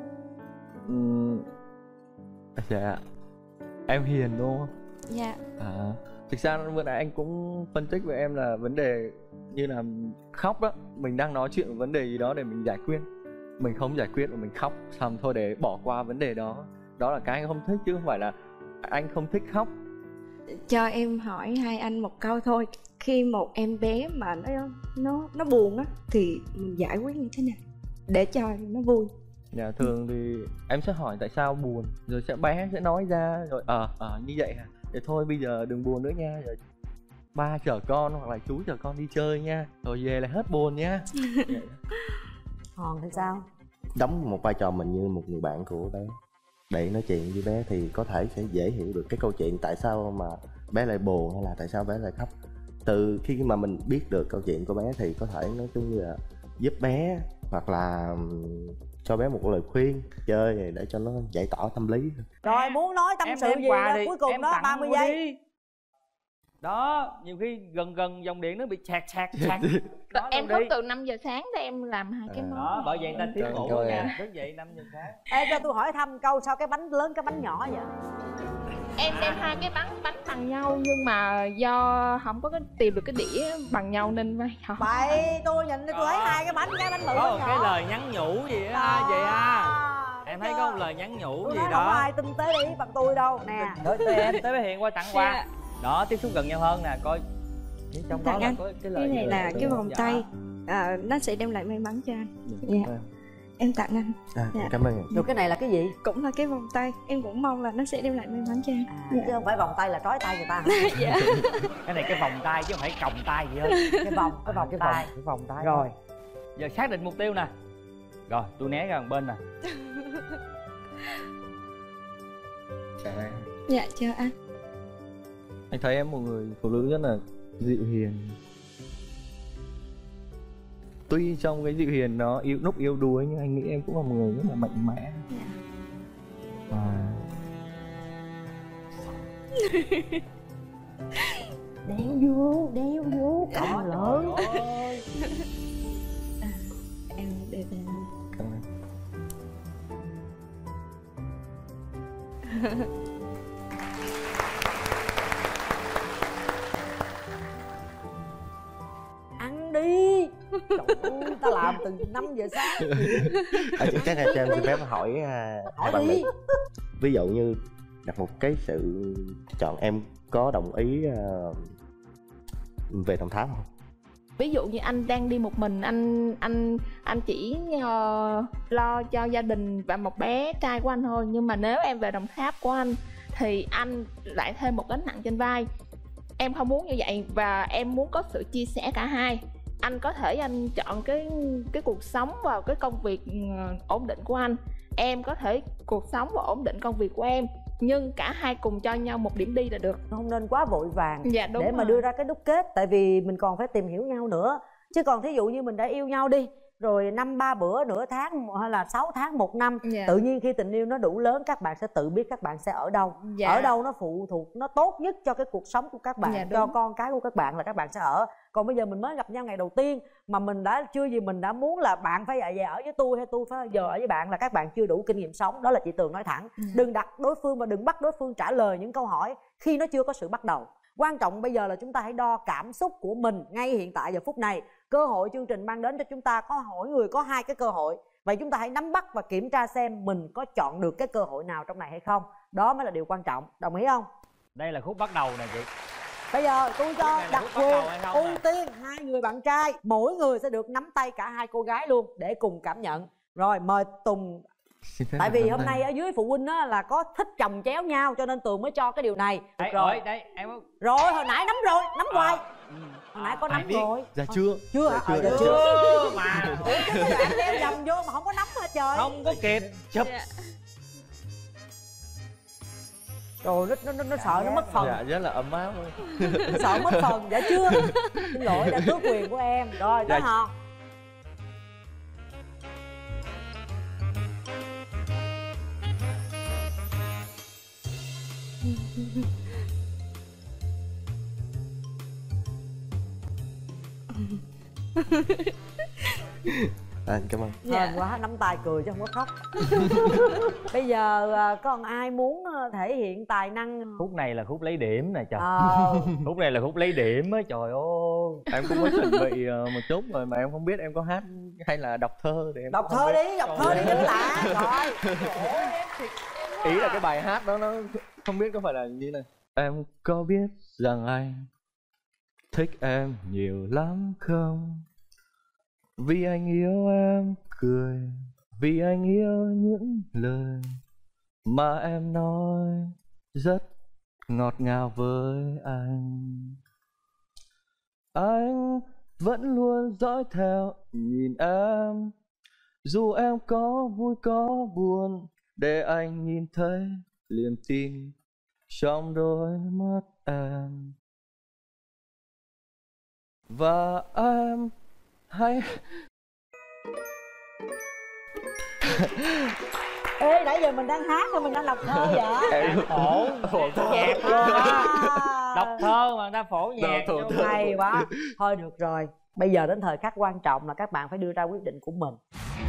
Dạ em hiền đúng không? Dạ. Thực ra vừa nãy anh cũng phân tích với em là vấn đề như là khóc đó. Mình đang nói chuyện vấn đề gì đó để mình giải quyết. Mình không giải quyết mà mình khóc xong thôi để bỏ qua vấn đề đó. Đó là cái anh không thích chứ không phải là anh không thích khóc. Cho em hỏi hai anh một câu thôi. Khi một em bé mà nó buồn á thì mình giải quyết như thế nào để cho nó vui? Dạ thường thì em sẽ hỏi tại sao buồn, rồi bé sẽ nói ra rồi như vậy hả? Để thôi bây giờ đừng buồn nữa nha, rồi ba chở con hoặc là chú chở con đi chơi nha, rồi về là hết buồn nha. Hòn thì sao? Đóng một vai trò mình như một người bạn của bé, để nói chuyện với bé thì có thể sẽ dễ hiểu được cái câu chuyện tại sao mà bé lại buồn hay là tại sao bé lại khóc. Từ khi mà mình biết được câu chuyện của bé thì có thể nói chung như là giúp bé hoặc là cho bé một lời khuyên chơi để cho nó giải tỏa tâm lý. Rồi muốn nói tâm sự gì đó cuối cùng đó 30 giây đi. Đó, nhiều khi gần dòng điện nó bị chạc. Em thức từ 5 giờ sáng để em làm hai cái món. Đó, bởi vậy người ta tiếng ngủ nha, thức dậy 5 giờ sáng. Ê, cho tôi hỏi thăm câu sao cái bánh lớn cái bánh nhỏ vậy? Em đem hai cái bánh bằng nhau nhưng mà do không có tìm được cái đĩa bằng nhau nên vậy. Vậy tôi nhìn tôi thấy hai cái bánh bự bánh nhỏ. Cái lời nhắn nhủ gì á vậy em thấy có một lời nhắn nhủ gì đó. Không ai tinh tế để ý bằng tôi đâu nè. Tới em tới bé Hiền qua tặng quà. Đó, tiếp xúc gần nhau hơn nè, coi trong đó là có cái lời. Cái này là cái vòng tay, nó sẽ đem lại may mắn cho anh. Dạ. em tặng anh. Dạ. Cảm ơn. Rồi cái này là cái gì? Cũng là cái vòng tay. Em cũng mong là nó sẽ đem lại may mắn cho em. Chứ không phải vòng tay là trói tay người ta hả? Dạ. Cái này cái vòng tay chứ không phải còng tay gì hết. Cái vòng tay. Cái vòng tay. Rồi. Giờ xác định mục tiêu nè. Rồi tôi né ra một bên nè. Dạ chào anh. Anh thấy em một người phụ nữ rất là dịu hiền. Tuy trong cái dịu hiền nó lúc yếu đuối nhưng anh nghĩ em cũng là một người rất là mạnh mẽ. Đeo vô cộng lớn. Em để về. Cảm ơn. Ăn đi. Trời ơi, ta làm từ 5 giờ sáng. Chắc là cho em xin phép hỏi hai bạn nữ. Ví dụ như đặt một cái sự chọn, em có đồng ý về Đồng Tháp không? Ví dụ như anh đang đi một mình, anh chỉ lo cho gia đình và một bé trai của anh thôi. Nhưng mà nếu em về Đồng Tháp của anh thì anh lại thêm một gánh nặng trên vai. Em không muốn như vậy và em muốn có sự chia sẻ cả hai. Anh có thể anh chọn cái cuộc sống và cái công việc ổn định của anh. Em có thể cuộc sống và ổn định công việc của em. Nhưng cả hai cùng cho nhau một điểm đi là được. Không nên quá vội vàng. Dạ, đúng để rồi. mà đưa ra cái đúc kết. Tại vì mình còn phải tìm hiểu nhau nữa. Chứ còn thí dụ như mình đã yêu nhau đi, rồi 5-3 bữa, nửa tháng hay là 6 tháng, 1 năm, Dạ. tự nhiên khi tình yêu nó đủ lớn, các bạn sẽ tự biết các bạn sẽ ở đâu. Dạ. Ở đâu nó phụ thuộc, nó tốt nhất cho cái cuộc sống của các bạn, Dạ, cho đúng. con cái của các bạn là các bạn sẽ ở. Còn bây giờ mình mới gặp nhau ngày đầu tiên mà mình đã chưa gì mình đã muốn là bạn phải về ở với tôi hay tôi phải giờ ở với bạn, là các bạn chưa đủ kinh nghiệm sống. Đó là chị Tường nói thẳng. Đừng đặt đối phương và đừng bắt đối phương trả lời những câu hỏi khi nó chưa có sự bắt đầu. Quan trọng bây giờ là chúng ta hãy đo cảm xúc của mình ngay hiện tại giờ phút này. Cơ hội chương trình mang đến cho chúng ta có mỗi người có 2 cái cơ hội. Vậy chúng ta hãy nắm bắt và kiểm tra xem mình có chọn được cái cơ hội nào trong này hay không. Đó mới là điều quan trọng. Đồng ý không? Đây là khúc bắt đầu nè chị. Bây giờ tôi cho đặc quyền không ưu nè? tiên 2 người bạn trai. Mỗi người sẽ được nắm tay cả 2 cô gái luôn để cùng cảm nhận. Rồi mời Tùng. Tại vì hôm nay ở dưới phụ huynh á là có thích chồng chéo nhau cho nên Tường mới cho cái điều này. Được rồi. Đây em Rồi hồi nãy nắm rồi, nắm hoài. Hồi nãy có nắm rồi. Dạ chưa. Chưa hả? Dạ chưa. Chưa mà. Ủa chứ cái bạn đeo vòng vô mà không có nắm hả trời. Không có kịp chụp. Rồi nó sợ nó mất phần. Dạ rất là ấm áp luôn. Nó sợ mất phần. Dạ chưa. Xin lỗi đã tước quyền của em. Rồi tới Hòn. Cảm ơn. Hên quá, nắm tay cười chứ không có khóc. Bây giờ còn ai muốn thể hiện tài năng? Khúc này là khúc lấy điểm nè trời. Khúc này là khúc lấy điểm á trời ơi. Em cũng mới chuẩn bị một chút rồi mà em không biết em có hát hay là đọc thơ để em đọc thơ đi, đọc thơ đi cho nó lạ. Rồi. Ý là cái bài hát đó nó không biết có phải là như này. Em có biết rằng anh thích em nhiều lắm không? Vì anh yêu em cười, vì anh yêu những lời mà em nói rất ngọt ngào với anh. Anh vẫn luôn dõi theo nhìn em, dù em có vui có buồn, để anh nhìn thấy niềm tin trong đôi mắt em. Và em hãy Ê, nãy giờ mình đang hát thôi, mình đang đọc thơ vậy? Em phổ nhạc luôn á. Đọc thơ mà người ta phổ nhạc. Hay quá. Thôi được rồi. Bây giờ đến thời khắc quan trọng là các bạn phải đưa ra quyết định của mình.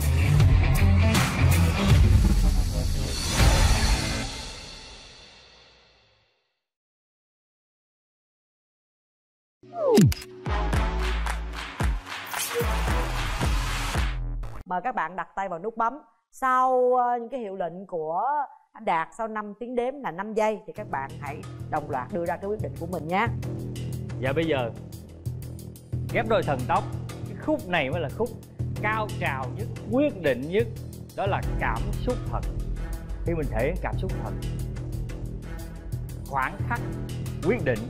Mời các bạn đặt tay vào nút bấm. Sau những cái hiệu lệnh của anh Đạt, sau 5 tiếng đếm là 5 giây thì các bạn hãy đồng loạt đưa ra cái quyết định của mình nhé. Dạ bây giờ ghép đôi thần tốc, cái khúc này mới là khúc cao trào nhất, quyết định nhất, đó là cảm xúc thật. Khi mình thể hiện cảm xúc thật, khoảnh khắc quyết định.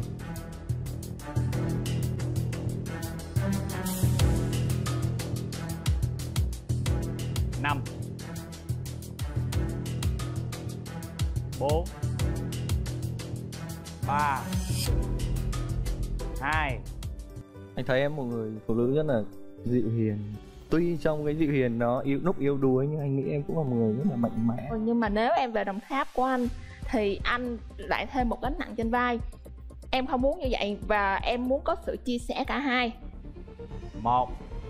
Năm, 4, 3, 2. Anh thấy em một người phụ nữ rất là dịu hiền. Tuy trong cái dịu hiền nó lúc yếu đuối, nhưng anh nghĩ em cũng là một người rất là mạnh mẽ. Nhưng mà nếu em về Đồng Tháp của anh thì anh lại thêm một gánh nặng trên vai. Em không muốn như vậy và em muốn có sự chia sẻ cả hai. 1.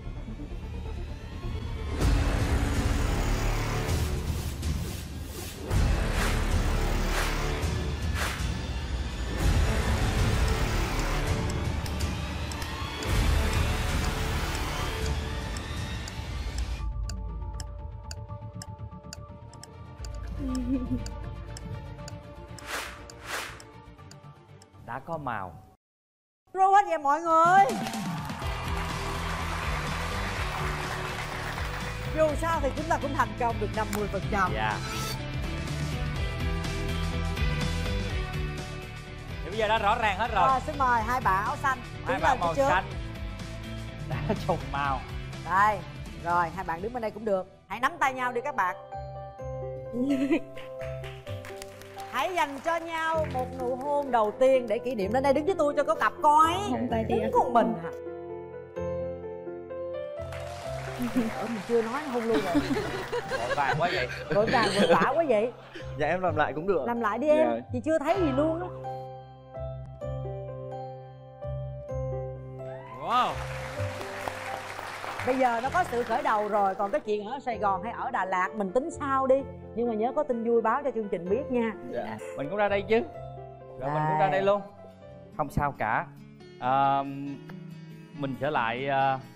Đã có màu. Rô hết vậy mọi người. Dù sao thì chúng ta cũng thành công được 50%. Dạ. Thì bây giờ đã rõ ràng hết rồi. Xin mời hai bạn áo xanh. Hai bạn màu xanh đã trùng màu. Đây, rồi hai bạn đứng bên đây cũng được. Hãy nắm tay nhau đi các bạn. Hãy dành cho nhau một nụ hôn đầu tiên để kỷ niệm. Lên đây đứng với tôi cho có cặp coi. Hôn tay đi. Đứng con mình hả? Mình chưa nói hôn luôn rồi. Vội vàng quá vậy. Vội vàng vội vã quá vậy. Dạ em làm lại cũng được. Làm lại đi em. Dạ. Chị chưa thấy gì luôn á. Wow. Bây giờ nó có sự khởi đầu rồi. Còn cái chuyện ở Sài Gòn hay ở Đà Lạt mình tính sau đi. Nhưng mà nhớ có tin vui báo cho chương trình biết nha. Dạ. Mình cũng ra đây chứ. Rồi mình cũng ra đây luôn. Không sao cả. Mình sẽ lại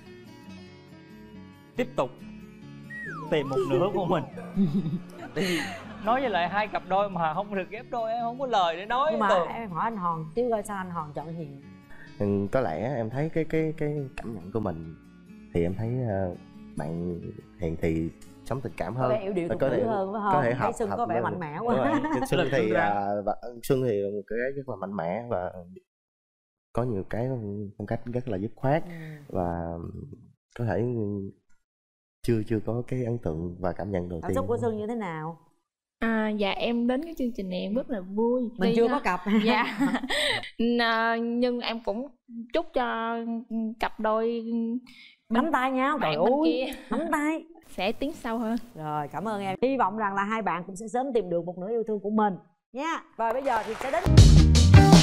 tiếp tục tìm một nửa của mình. Thì nói với lại hai cặp đôi mà không được ghép đôi, em không có lời để nói. Nhưng mà em hỏi anh Hòn chứ coi sao anh Hòn chọn Hiền. Có lẽ em thấy cái cảm nhận của mình thì em thấy bạn Hiền thì sống tình cảm hơn, có vẻ yếu điệu thục nữ hơn phải không? Có thể hợp. Xuân có vẻ mạnh mẽ quá. Xuân thì Xuân thì là một cái rất là mạnh mẽ và có nhiều cái phong cách rất là dứt khoát và có thể chưa có cái ấn tượng và cảm nhận đầu tiên. Cảm xúc của Xuân như thế nào? Dạ em đến cái chương trình này em rất là vui. Mình chưa có cặp. Dạ. Nhưng em cũng chúc cho cặp đôi nắm tay nhau. Trời ơi, nắm tay sẽ tiến sâu hơn. Rồi, cảm ơn em. Hy vọng rằng là hai bạn cũng sẽ sớm tìm được một nửa yêu thương của mình nha. Rồi bây giờ thì sẽ đến